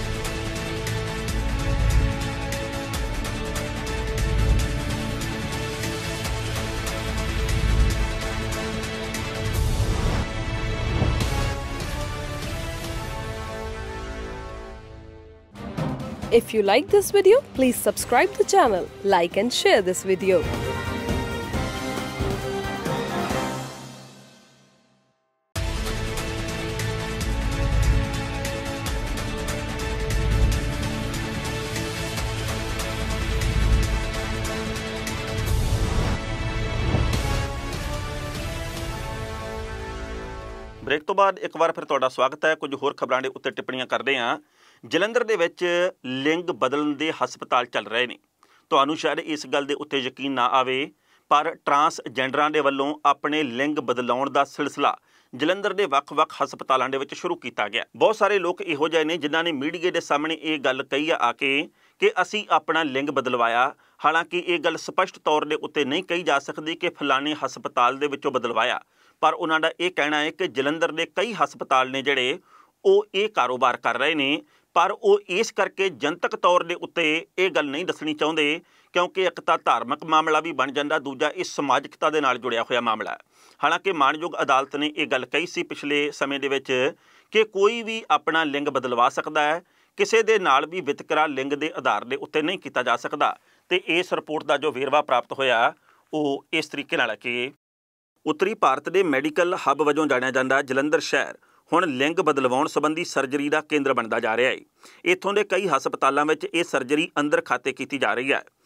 If you like this video, please subscribe the channel, like and share this video.
Break ਤੋਂ ਬਾਅਦ ਇੱਕ ਵਾਰ ਫਿਰ ਤੁਹਾਡਾ ਸਵਾਗਤ ਹੈ। ਕੁਝ ਹੋਰ ਖਬਰਾਂ ਦੇ ਉੱਤੇ ਟਿੱਪਣੀਆਂ ਕਰਦੇ ਹਾਂ। ਜਲੰਧਰ ਦੇ ਵਿੱਚ ਲਿੰਗ ਬਦਲਣ ਦੇ ਹਸਪਤਾਲ ਚੱਲ ਰਹੇ ਨੇ। ਤੁਹਾਨੂੰ ਸ਼ਾਇਦ ਇਸ ਗੱਲ ਦੇ ਉੱਤੇ ਯਕੀਨ ਨਾ ਆਵੇ, ਪਰ ਟਰਾਂਸਜੈਂਡਰਾਂ ਦੇ ਵੱਲੋਂ ਆਪਣੇ ਲਿੰਗ ਬਦਲਾਉਣ ਦਾ ਸਿਲਸਿਲਾ ਜਲੰਧਰ ਦੇ ਵੱਖ-ਵੱਖ ਹਸਪਤਾਲਾਂ ਦੇ ਵਿੱਚ ਸ਼ੁਰੂ ਕੀਤਾ ਗਿਆ। ਬਹੁਤ ਸਾਰੇ ਲੋਕ ਇਹੋ ਜਿਹੇ ਨੇ ਜਿਨ੍ਹਾਂ ਨੇ ਮੀਡੀਆ ਦੇ ਸਾਹਮਣੇ ਇਹ ਗੱਲ ਕਹੀ ਆ ਕੇ ਕਿ ਅਸੀਂ ਆਪਣਾ ਲਿੰਗ ਬਦਲਵਾਇਆ। ਹਾਲਾਂਕਿ ਇਹ ਗੱਲ ਸਪਸ਼ਟ ਤੌਰ ਦੇ ਉੱਤੇ ਨਹੀਂ ਕਹੀ ਜਾ ਸਕਦੀ ਕਿ ਫਲਾਣੇ ਹਸਪਤਾਲ ਦੇ ਵਿੱਚੋਂ ਬਦਲਵਾਇਆ, ਪਰ ਉਹਨਾਂ ਦਾ ਇਹ ਕਹਿਣਾ ਹੈ ਕਿ ਜਲੰਧਰ ਦੇ ਕਈ ਹਸਪਤਾਲ ਨੇ ਜਿਹੜੇ ਉਹ ਇਹ ਕਾਰੋਬਾਰ ਕਰ ਰਹੇ ਨੇ, ਪਰ ਉਹ ਇਸ ਕਰਕੇ ਜਨਤਕ ਤੌਰ ਦੇ ਉੱਤੇ ਇਹ ਗੱਲ ਨਹੀਂ ਦੱਸਣੀ ਚਾਹੁੰਦੇ ਕਿਉਂਕਿ ਇੱਕ ਤਾਂ ਧਾਰਮਿਕ ਮਾਮਲਾ ਵੀ ਬਣ ਜਾਂਦਾ, ਦੂਜਾ ਇਹ ਸਮਾਜਿਕਤਾ ਦੇ ਨਾਲ ਜੁੜਿਆ ਹੋਇਆ ਮਾਮਲਾ ਹੈ। ਹਾਲਾਂਕਿ ਮਾਣਯੋਗ ਅਦਾਲਤ ਨੇ ਇਹ ਗੱਲ ਕਹੀ ਸੀ ਪਿਛਲੇ ਸਮੇਂ ਦੇ ਵਿੱਚ ਕਿ ਕੋਈ ਵੀ ਆਪਣਾ ਲਿੰਗ ਬਦਲਵਾ ਸਕਦਾ ਹੈ, ਕਿਸੇ ਦੇ ਨਾਲ ਵੀ ਵਿਤਕਰਾ ਲਿੰਗ ਦੇ ਆਧਾਰ ਦੇ ਉੱਤੇ ਨਹੀਂ ਕੀਤਾ ਜਾ ਸਕਦਾ। ਤੇ ਇਸ ਰਿਪੋਰਟ ਦਾ ਜੋ ਵੇਰਵਾ ਪ੍ਰਾਪਤ ਹੋਇਆ ਉਹ ਇਸ ਤਰੀਕੇ ਨਾਲ ਹੈ ਕਿ ਉੱਤਰੀ ਭਾਰਤ ਦੇ ਮੈਡੀਕਲ ਹੱਬ ਵਜੋਂ ਜਾਣਿਆ ਜਾਂਦਾ ਜਲੰਧਰ ਸ਼ਹਿਰ ਹੁਣ ਲਿੰਗ ਬਦਲਵਾਉਣ ਸੰਬੰਧੀ ਸਰਜਰੀ ਦਾ ਕੇਂਦਰ ਬਣਦਾ ਜਾ ਰਿਹਾ ਹੈ। ਇੱਥੋਂ ਦੇ ਕਈ ਹਸਪਤਾਲਾਂ ਵਿੱਚ ਇਹ ਸਰਜਰੀ ਅੰਦਰ ਖਾਤੇ ਕੀਤੀ ਜਾ ਰਹੀ ਹੈ।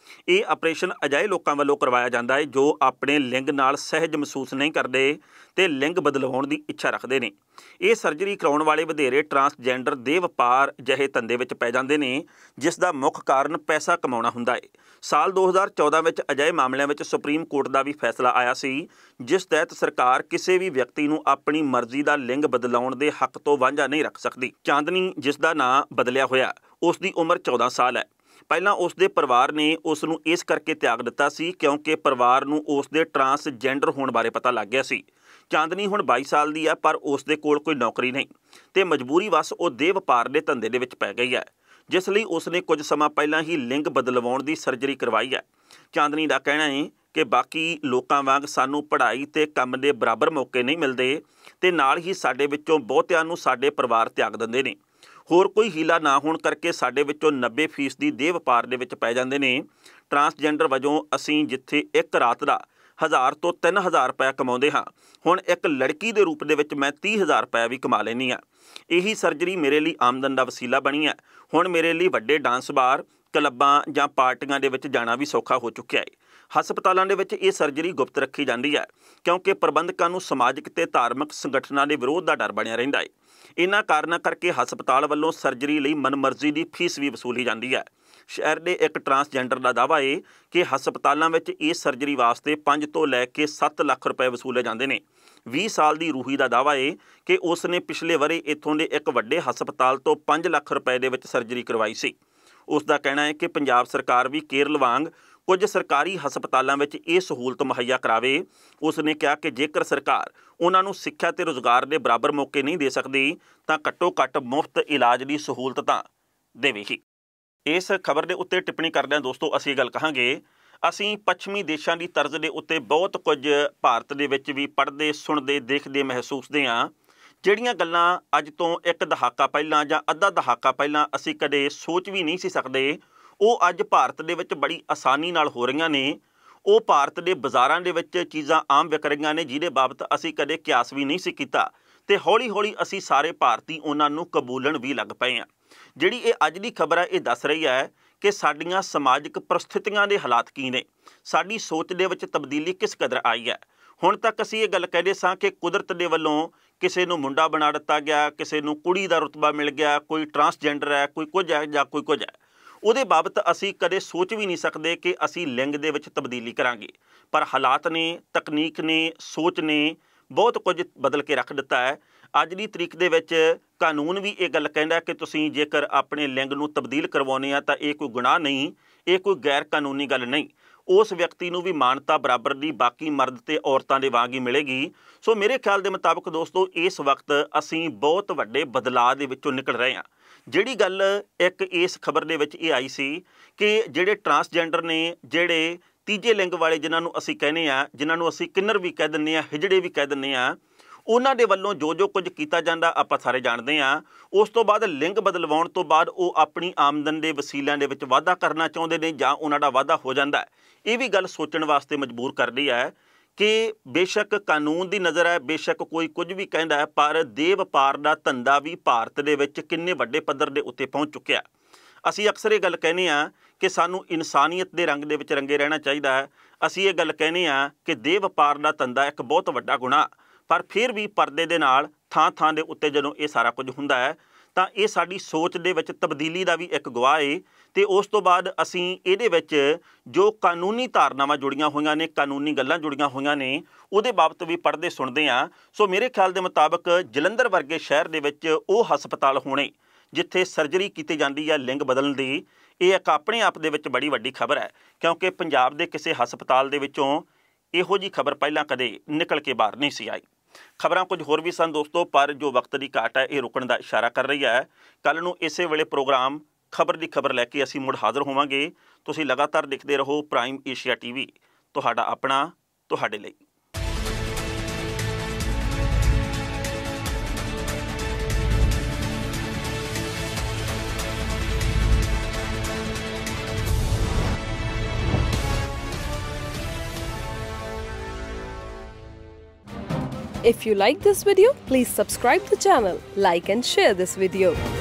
ਇਹ ਆਪਰੇਸ਼ਨ ਅਜਿਹੇ ਲੋਕਾਂ ਵੱਲੋਂ ਕਰਵਾਇਆ ਜਾਂਦਾ ਹੈ ਜੋ ਆਪਣੇ ਲਿੰਗ ਨਾਲ ਸਹਿਜ ਮਹਿਸੂਸ ਨਹੀਂ ਕਰਦੇ ਤੇ ਲਿੰਗ ਬਦਲਾਉਣ ਦੀ ਇੱਛਾ ਰੱਖਦੇ ਨੇ। ਇਹ ਸਰਜਰੀ ਕਰਾਉਣ ਵਾਲੇ ਵਧੇਰੇ ਟਰਾਂਸਜੈਂਡਰ ਦੇਹ ਵਪਾਰ ਜਿਹੇ ਧੰਦੇ ਵਿੱਚ ਪੈ ਜਾਂਦੇ ਨੇ, ਜਿਸ ਦਾ ਮੁੱਖ ਕਾਰਨ ਪੈਸਾ ਕਮਾਉਣਾ ਹੁੰਦਾ ਹੈ। ਸਾਲ 2014 ਵਿੱਚ ਅਜਿਹੇ ਮਾਮਲਿਆਂ ਵਿੱਚ ਸੁਪਰੀਮ ਕੋਰਟ ਦਾ ਵੀ ਫੈਸਲਾ ਆਇਆ ਸੀ, ਜਿਸ ਤਹਿਤ ਸਰਕਾਰ ਕਿਸੇ ਵੀ ਵਿਅਕਤੀ ਨੂੰ ਆਪਣੀ ਮਰਜ਼ੀ ਦਾ ਲਿੰਗ ਬਦਲਾਉਣ ਦੇ ਹੱਕ ਤੋਂ ਵਾਂਝਾ ਨਹੀਂ ਰੱਖ ਸਕਦੀ। ਚਾਂਦਨੀ, ਜਿਸ ਦਾ ਨਾਂ ਬਦਲਿਆ ਹੋਇਆ, ਉਸ ਦੀ ਉਮਰ 14 ਸਾਲ ਹੈ। ਪਹਿਲਾਂ ਉਸ ਦੇ ਪਰਿਵਾਰ ਨੇ ਉਸ ਨੂੰ ਇਸ ਕਰਕੇ ਤਿਆਗ ਦਿੱਤਾ ਸੀ ਕਿਉਂਕਿ ਪਰਿਵਾਰ ਨੂੰ ਉਸ ਦੇ ਟਰਾਂਸਜੈਂਡਰ ਹੋਣ ਬਾਰੇ ਪਤਾ ਲੱਗ ਗਿਆ ਸੀ। ਚਾਂਦਨੀ ਹੁਣ 22 ਸਾਲ ਦੀ ਹੈ, ਪਰ ਉਸ ਦੇ ਕੋਲ ਕੋਈ ਨੌਕਰੀ ਨਹੀਂ ਤੇ ਮਜਬੂਰੀ ਵਸ ਉਹ ਦੇਹ ਵਪਾਰ ਦੇ ਧੰਦੇ ਦੇ ਵਿੱਚ ਪੈ ਗਈ ਹੈ, ਜਿਸ ਲਈ ਉਸ ਨੇ ਕੁਝ ਸਮਾਂ ਪਹਿਲਾਂ ਹੀ ਲਿੰਗ ਬਦਲਵਾਉਣ ਦੀ ਸਰਜਰੀ ਕਰਵਾਈ ਹੈ। ਚਾਂਦਨੀ ਦਾ ਕਹਿਣਾ ਹੈ ਕਿ ਬਾਕੀ ਲੋਕਾਂ ਵਾਂਗ ਸਾਨੂੰ ਪੜ੍ਹਾਈ ਤੇ ਕੰਮ ਦੇ ਬਰਾਬਰ ਮੌਕੇ ਨਹੀਂ ਮਿਲਦੇ ਤੇ ਨਾਲ ਹੀ ਸਾਡੇ ਵਿੱਚੋਂ ਬਹੁਤਿਆਂ ਨੂੰ ਸਾਡੇ ਪਰਿਵਾਰ ਤਿਆਗ ਦਿੰਦੇ ਨੇ। ਹੋਰ ਕੋਈ ਹੀਲਾ ਨਾ ਹੋਣ ਕਰਕੇ ਸਾਡੇ ਵਿੱਚੋਂ 90% ਦੇਹ ਵਪਾਰ ਦੇ ਵਿੱਚ ਪੈ ਜਾਂਦੇ ਨੇ। ਟਰਾਂਸਜੈਂਡਰ ਵਜੋਂ ਅਸੀਂ ਜਿੱਥੇ ਇੱਕ ਰਾਤ ਦਾ 1000 ਤੋਂ 3000 ਰੁਪਏ ਕਮਾਉਂਦੇ ਹਾਂ, ਹੁਣ ਇੱਕ ਲੜਕੀ ਦੇ ਰੂਪ ਦੇ ਵਿੱਚ ਮੈਂ 30,000 ਰੁਪਏ ਵੀ ਕਮਾ ਲੈਂਦੀ ਹਾਂ। ਇਹੀ ਸਰਜਰੀ ਮੇਰੇ ਲਈ ਆਮਦਨ ਦਾ ਵਸੀਲਾ ਬਣੀ ਹੈ। ਹੁਣ ਮੇਰੇ ਲਈ ਵੱਡੇ ਡਾਂਸ ਬਾਰ, ਕਲੱਬਾਂ ਜਾਂ ਪਾਰਟੀਆਂ ਦੇ ਵਿੱਚ ਜਾਣਾ ਵੀ ਸੌਖਾ ਹੋ ਚੁੱਕਿਆ ਹੈ। ਹਸਪਤਾਲਾਂ ਦੇ ਵਿੱਚ ਇਹ ਸਰਜਰੀ ਗੁਪਤ ਰੱਖੀ ਜਾਂਦੀ ਹੈ ਕਿਉਂਕਿ ਪ੍ਰਬੰਧਕਾਂ ਨੂੰ ਸਮਾਜਿਕ ਤੇ ਧਾਰਮਿਕ ਸੰਗਠਨਾਂ ਦੇ ਵਿਰੋਧ ਦਾ ਡਰ ਬਣਿਆ ਰਹਿੰਦਾ ਹੈ। ਇਹਨਾਂ ਕਾਰਨਾਂ ਕਰਕੇ ਹਸਪਤਾਲ ਵੱਲੋਂ ਸਰਜਰੀ ਲਈ ਮਨਮਰਜ਼ੀ ਦੀ ਫੀਸ ਵੀ ਵਸੂਲੀ ਜਾਂਦੀ ਹੈ। ਸ਼ਹਿਰ ਦੇ ਇੱਕ ਟਰਾਂਸਜੈਂਡਰ ਦਾ ਦਾਅਵਾ ਹੈ ਕਿ ਹਸਪਤਾਲਾਂ ਵਿੱਚ ਇਸ ਸਰਜਰੀ ਵਾਸਤੇ 5 ਤੋਂ ਲੈ ਕੇ 7 ਲੱਖ ਰੁਪਏ ਵਸੂਲੇ ਜਾਂਦੇ ਨੇ। 20 ਸਾਲ ਦੀ ਰੂਹੀ ਦਾ ਦਾਅਵਾ ਹੈ ਕਿ ਉਸ ਨੇ ਪਿਛਲੇ ਵਰ੍ਹੇ ਇੱਥੋਂ ਦੇ ਇੱਕ ਵੱਡੇ ਹਸਪਤਾਲ ਤੋਂ 5 ਲੱਖ ਰੁਪਏ ਦੇ ਵਿੱਚ ਸਰਜਰੀ ਕਰਵਾਈ ਸੀ। ਉਸ ਦਾ ਕਹਿਣਾ ਹੈ ਕਿ ਪੰਜਾਬ ਸਰਕਾਰ ਵੀ ਕੇਰਲ ਵਾਂਗ ਕੁਝ ਸਰਕਾਰੀ ਹਸਪਤਾਲਾਂ ਵਿੱਚ ਇਹ ਸਹੂਲਤ ਮੁਹੱਈਆ ਕਰਾਵੇ। ਉਸ ਨੇ ਕਿਹਾ ਕਿ ਜੇਕਰ ਸਰਕਾਰ ਉਹਨਾਂ ਨੂੰ ਸਿੱਖਿਆ ਤੇ ਰੁਜ਼ਗਾਰ ਦੇ ਬਰਾਬਰ ਮੌਕੇ ਨਹੀਂ ਦੇ ਸਕਦੀ ਤਾਂ ਘੱਟੋ ਘੱਟ ਮੁਫਤ ਇਲਾਜ ਦੀ ਸਹੂਲਤ ਤਾਂ ਦੇਵੇਗੀ। ਇਸ ਖਬਰ ਦੇ ਉੱਤੇ ਟਿੱਪਣੀ ਕਰਦਿਆਂ ਦੋਸਤੋ ਅਸੀਂ ਗੱਲ ਕਹਾਂਗੇ, ਅਸੀਂ ਪੱਛਮੀ ਦੇਸ਼ਾਂ ਦੀ ਤਰਜ਼ ਦੇ ਉੱਤੇ ਬਹੁਤ ਕੁਝ ਭਾਰਤ ਦੇ ਵਿੱਚ ਵੀ ਪੜ੍ਹਦੇ, ਸੁਣਦੇ, ਦੇਖਦੇ, ਮਹਿਸੂਸਦੇ ਹਾਂ। ਜਿਹੜੀਆਂ ਗੱਲਾਂ ਅੱਜ ਤੋਂ ਇੱਕ ਦਹਾਕਾ ਪਹਿਲਾਂ ਜਾਂ ਅੱਧਾ ਦਹਾਕਾ ਪਹਿਲਾਂ ਅਸੀਂ ਕਦੇ ਸੋਚ ਵੀ ਨਹੀਂ ਸੀ ਸਕਦੇ, ਉਹ ਅੱਜ ਭਾਰਤ ਦੇ ਵਿੱਚ ਬੜੀ ਆਸਾਨੀ ਨਾਲ ਹੋ ਰਹੀਆਂ ਨੇ। ਉਹ ਭਾਰਤ ਦੇ ਬਾਜ਼ਾਰਾਂ ਦੇ ਵਿੱਚ ਚੀਜ਼ਾਂ ਆਮ ਵਿਕ ਰਹੀਆਂ ਨੇ ਜਿਹਦੇ ਬਾਬਤ ਅਸੀਂ ਕਦੇ ਕਿਆਸ ਵੀ ਨਹੀਂ ਸੀ ਕੀਤਾ ਤੇ ਹੌਲੀ ਹੌਲੀ ਅਸੀਂ ਸਾਰੇ ਭਾਰਤੀ ਉਹਨਾਂ ਨੂੰ ਕਬੂਲਣ ਵੀ ਲੱਗ ਪਏ ਹਾਂ। ਜਿਹੜੀ ਇਹ ਅੱਜ ਦੀ ਖਬਰ ਹੈ ਇਹ ਦੱਸ ਰਹੀ ਹੈ ਕਿ ਸਾਡੀਆਂ ਸਮਾਜਿਕ ਪਰਿਸਥਿਤੀਆਂ ਦੇ ਹਾਲਾਤ ਕੀ ਨੇ, ਸਾਡੀ ਸੋਚ ਦੇ ਵਿੱਚ ਤਬਦੀਲੀ ਕਿਸ ਕਦਰ ਆਈ ਹੈ। ਹੁਣ ਤੱਕ ਅਸੀਂ ਇਹ ਗੱਲ ਕਹਿੰਦੇ ਸਾਂ ਕਿ ਕੁਦਰਤ ਦੇ ਵੱਲੋਂ ਕਿਸੇ ਨੂੰ ਮੁੰਡਾ ਬਣਾ ਦਿੱਤਾ ਗਿਆ, ਕਿਸੇ ਨੂੰ ਕੁੜੀ ਦਾ ਰੁਤਬਾ ਮਿਲ ਗਿਆ, ਕੋਈ ਟਰਾਂਸਜੈਂਡਰ ਹੈ, ਕੋਈ ਕੁਝ ਹੈ ਜਾਂ ਕੋਈ ਕੁਝ ਹੈ। ਉਹਦੇ ਬਾਬਤ ਅਸੀਂ ਕਦੇ ਸੋਚ ਵੀ ਨਹੀਂ ਸਕਦੇ ਕਿ ਅਸੀਂ ਲਿੰਗ ਦੇ ਵਿੱਚ ਤਬਦੀਲੀ ਕਰਾਂਗੇ, ਪਰ ਹਾਲਾਤ ਨੇ, ਤਕਨੀਕ ਨੇ, ਸੋਚ ਨੇ ਬਹੁਤ ਕੁਝ ਬਦਲ ਕੇ ਰੱਖ ਦਿੱਤਾ ਹੈ। ਅੱਜ ਦੀ ਤਰੀਕ ਦੇ ਵਿੱਚ ਕਾਨੂੰਨ ਵੀ ਇਹ ਗੱਲ ਕਹਿੰਦਾ ਕਿ ਤੁਸੀਂ ਜੇਕਰ ਆਪਣੇ ਲਿੰਗ ਨੂੰ ਤਬਦੀਲ ਕਰਵਾਉਂਦੇ ਆ ਤਾਂ ਇਹ ਕੋਈ ਗੁਨਾਹ ਨਹੀਂ, ਇਹ ਕੋਈ ਗੈਰ ਕਾਨੂੰਨੀ ਗੱਲ ਨਹੀਂ। ਉਸ ਵਿਅਕਤੀ ਨੂੰ ਵੀ ਮਾਨਤਾ ਬਰਾਬਰ ਦੀ ਬਾਕੀ ਮਰਦ ਤੇ ਔਰਤਾਂ ਦੇ ਵਾਂਗ ਹੀ ਮਿਲੇਗੀ। ਸੋ ਮੇਰੇ ਖਿਆਲ ਦੇ ਮੁਤਾਬਕ ਦੋਸਤੋ ਇਸ ਵਕਤ ਅਸੀਂ ਬਹੁਤ ਵੱਡੇ ਬਦਲਾਅ ਦੇ ਵਿੱਚੋਂ ਨਿਕਲ ਰਹੇ ਹਾਂ। ਜਿਹੜੀ ਗੱਲ ਇੱਕ ਇਸ ਖਬਰ ਦੇ ਵਿੱਚ ਇਹ ਆਈ ਸੀ ਕਿ ਜਿਹੜੇ ਟਰਾਂਸਜੈਂਡਰ ਨੇ, ਜਿਹੜੇ ਤੀਜੇ ਲਿੰਗ ਵਾਲੇ ਜਿਨ੍ਹਾਂ ਨੂੰ ਅਸੀਂ ਕਹਿੰਦੇ ਆ, ਜਿਨ੍ਹਾਂ ਨੂੰ ਅਸੀਂ ਕਿੰਨਰ ਵੀ ਕਹਿ ਦਿੰਦੇ ਹਾਂ, ਹਿਜੜੇ ਵੀ ਕਹਿ ਦਿੰਦੇ ਹਾਂ, ਉਹਨਾਂ ਦੇ ਵੱਲੋਂ ਜੋ ਜੋ ਕੁਝ ਕੀਤਾ ਜਾਂਦਾ ਆਪਾਂ ਸਾਰੇ ਜਾਣਦੇ ਹਾਂ। ਉਸ ਤੋਂ ਬਾਅਦ ਲਿੰਗ ਬਦਲਵਾਉਣ ਤੋਂ ਬਾਅਦ ਉਹ ਆਪਣੀ ਆਮਦਨ ਦੇ ਵਸੀਲਿਆਂ ਦੇ ਵਿੱਚ ਵਾਧਾ ਕਰਨਾ ਚਾਹੁੰਦੇ ਨੇ ਜਾਂ ਉਹਨਾਂ ਦਾ ਵਾਧਾ ਹੋ ਜਾਂਦਾ ਹੈ। ਇਹ ਵੀ ਗੱਲ ਸੋਚਣ ਵਾਸਤੇ ਮਜਬੂਰ ਕਰਦੀ ਹੈ ਕਿ ਬੇਸ਼ੱਕ ਕਾਨੂੰਨ ਦੀ ਨਜ਼ਰ ਹੈ, ਬੇਸ਼ੱਕ ਕੋਈ ਕੁਝ ਵੀ ਕਹਿੰਦਾ ਹੈ, ਪਰ ਦੇਹ ਵਪਾਰ ਦਾ ਧੰਦਾ ਵੀ ਭਾਰਤ ਦੇ ਵਿੱਚ ਕਿੰਨੇ ਵੱਡੇ ਪੱਧਰ ਦੇ ਉੱਤੇ ਪਹੁੰਚ ਚੁੱਕਿਆ। ਅਸੀਂ ਅਕਸਰ ਇਹ ਗੱਲ ਕਹਿੰਦੇ ਹਾਂ ਕਿ ਸਾਨੂੰ ਇਨਸਾਨੀਅਤ ਦੇ ਰੰਗ ਦੇ ਵਿੱਚ ਰੰਗੇ ਰਹਿਣਾ ਚਾਹੀਦਾ ਹੈ। ਅਸੀਂ ਇਹ ਗੱਲ ਕਹਿੰਦੇ ਹਾਂ ਕਿ ਦੇਹ ਵਪਾਰ ਦਾ ਧੰਦਾ ਇੱਕ ਬਹੁਤ ਵੱਡਾ ਗੁਨਾਹ, ਪਰ ਫਿਰ ਵੀ ਪਰਦੇ ਦੇ ਨਾਲ ਥਾਂ ਥਾਂ ਦੇ ਉੱਤੇ ਜਦੋਂ ਇਹ ਸਾਰਾ ਕੁਝ ਹੁੰਦਾ ਹੈ ਤਾਂ ਇਹ ਸਾਡੀ ਸੋਚ ਦੇ ਵਿੱਚ ਤਬਦੀਲੀ ਦਾ ਵੀ ਇੱਕ ਗਵਾਹ ਹੈ। ਤੇ ਉਸ ਤੋਂ ਬਾਅਦ ਅਸੀਂ ਇਹਦੇ ਵਿੱਚ ਜੋ ਕਾਨੂੰਨੀ ਧਾਰਨਾਵਾਂ ਜੁੜੀਆਂ ਹੋਈਆਂ ਨੇ, ਕਾਨੂੰਨੀ ਗੱਲਾਂ ਜੁੜੀਆਂ ਹੋਈਆਂ ਨੇ, ਉਹਦੇ ਬਾਬਤ ਵੀ ਪੜ੍ਹਦੇ ਸੁਣਦੇ ਹਾਂ। ਸੋ ਮੇਰੇ ਖਿਆਲ ਦੇ ਮੁਤਾਬਕ ਜਲੰਧਰ ਵਰਗੇ ਸ਼ਹਿਰ ਦੇ ਵਿੱਚ ਉਹ ਹਸਪਤਾਲ ਹੋਣੇ ਜਿੱਥੇ ਸਰਜਰੀ ਕੀਤੀ ਜਾਂਦੀ ਹੈ ਲਿੰਗ ਬਦਲਣ ਦੀ, ਇਹ ਇੱਕ ਆਪਣੇ ਆਪ ਦੇ ਵਿੱਚ ਬੜੀ ਵੱਡੀ ਖਬਰ ਹੈ ਕਿਉਂਕਿ ਪੰਜਾਬ ਦੇ ਕਿਸੇ ਹਸਪਤਾਲ ਦੇ ਵਿੱਚੋਂ ਇਹੋ ਜਿਹੀ ਖਬਰ ਪਹਿਲਾਂ ਕਦੇ ਨਿਕਲ ਕੇ ਬਾਹਰ ਨਹੀਂ ਸੀ ਆਈ। ਖਬਰਾਂ ਕੁਝ ਹੋਰ ਵੀ ਸਨ ਦੋਸਤੋ, ਪਰ ਜੋ ਵਕਤ ਦੀ ਘਾਟ ਹੈ ਇਹ ਰੁਕਣ ਦਾ ਇਸ਼ਾਰਾ ਕਰ ਰਹੀ ਹੈ। ਕੱਲ੍ਹ ਨੂੰ ਇਸੇ ਵੇਲੇ ਪ੍ਰੋਗਰਾਮ ਖਬਰ ਦੀ ਖਬਰ ਲੈ ਕੇ ਅਸੀਂ ਮੁੜ ਹਾਜ਼ਰ ਹੋਵਾਂਗੇ। ਤੁਸੀਂ ਲਗਾਤਾਰ ਦੇਖਦੇ ਰਹੋ ਪ੍ਰਾਈਮ ਏਸ਼ੀਆ ਟੀਵੀ, ਤੁਹਾਡਾ ਆਪਣਾ, ਤੁਹਾਡੇ ਲਈ।
If you like this video, please subscribe the channel, like and share this video.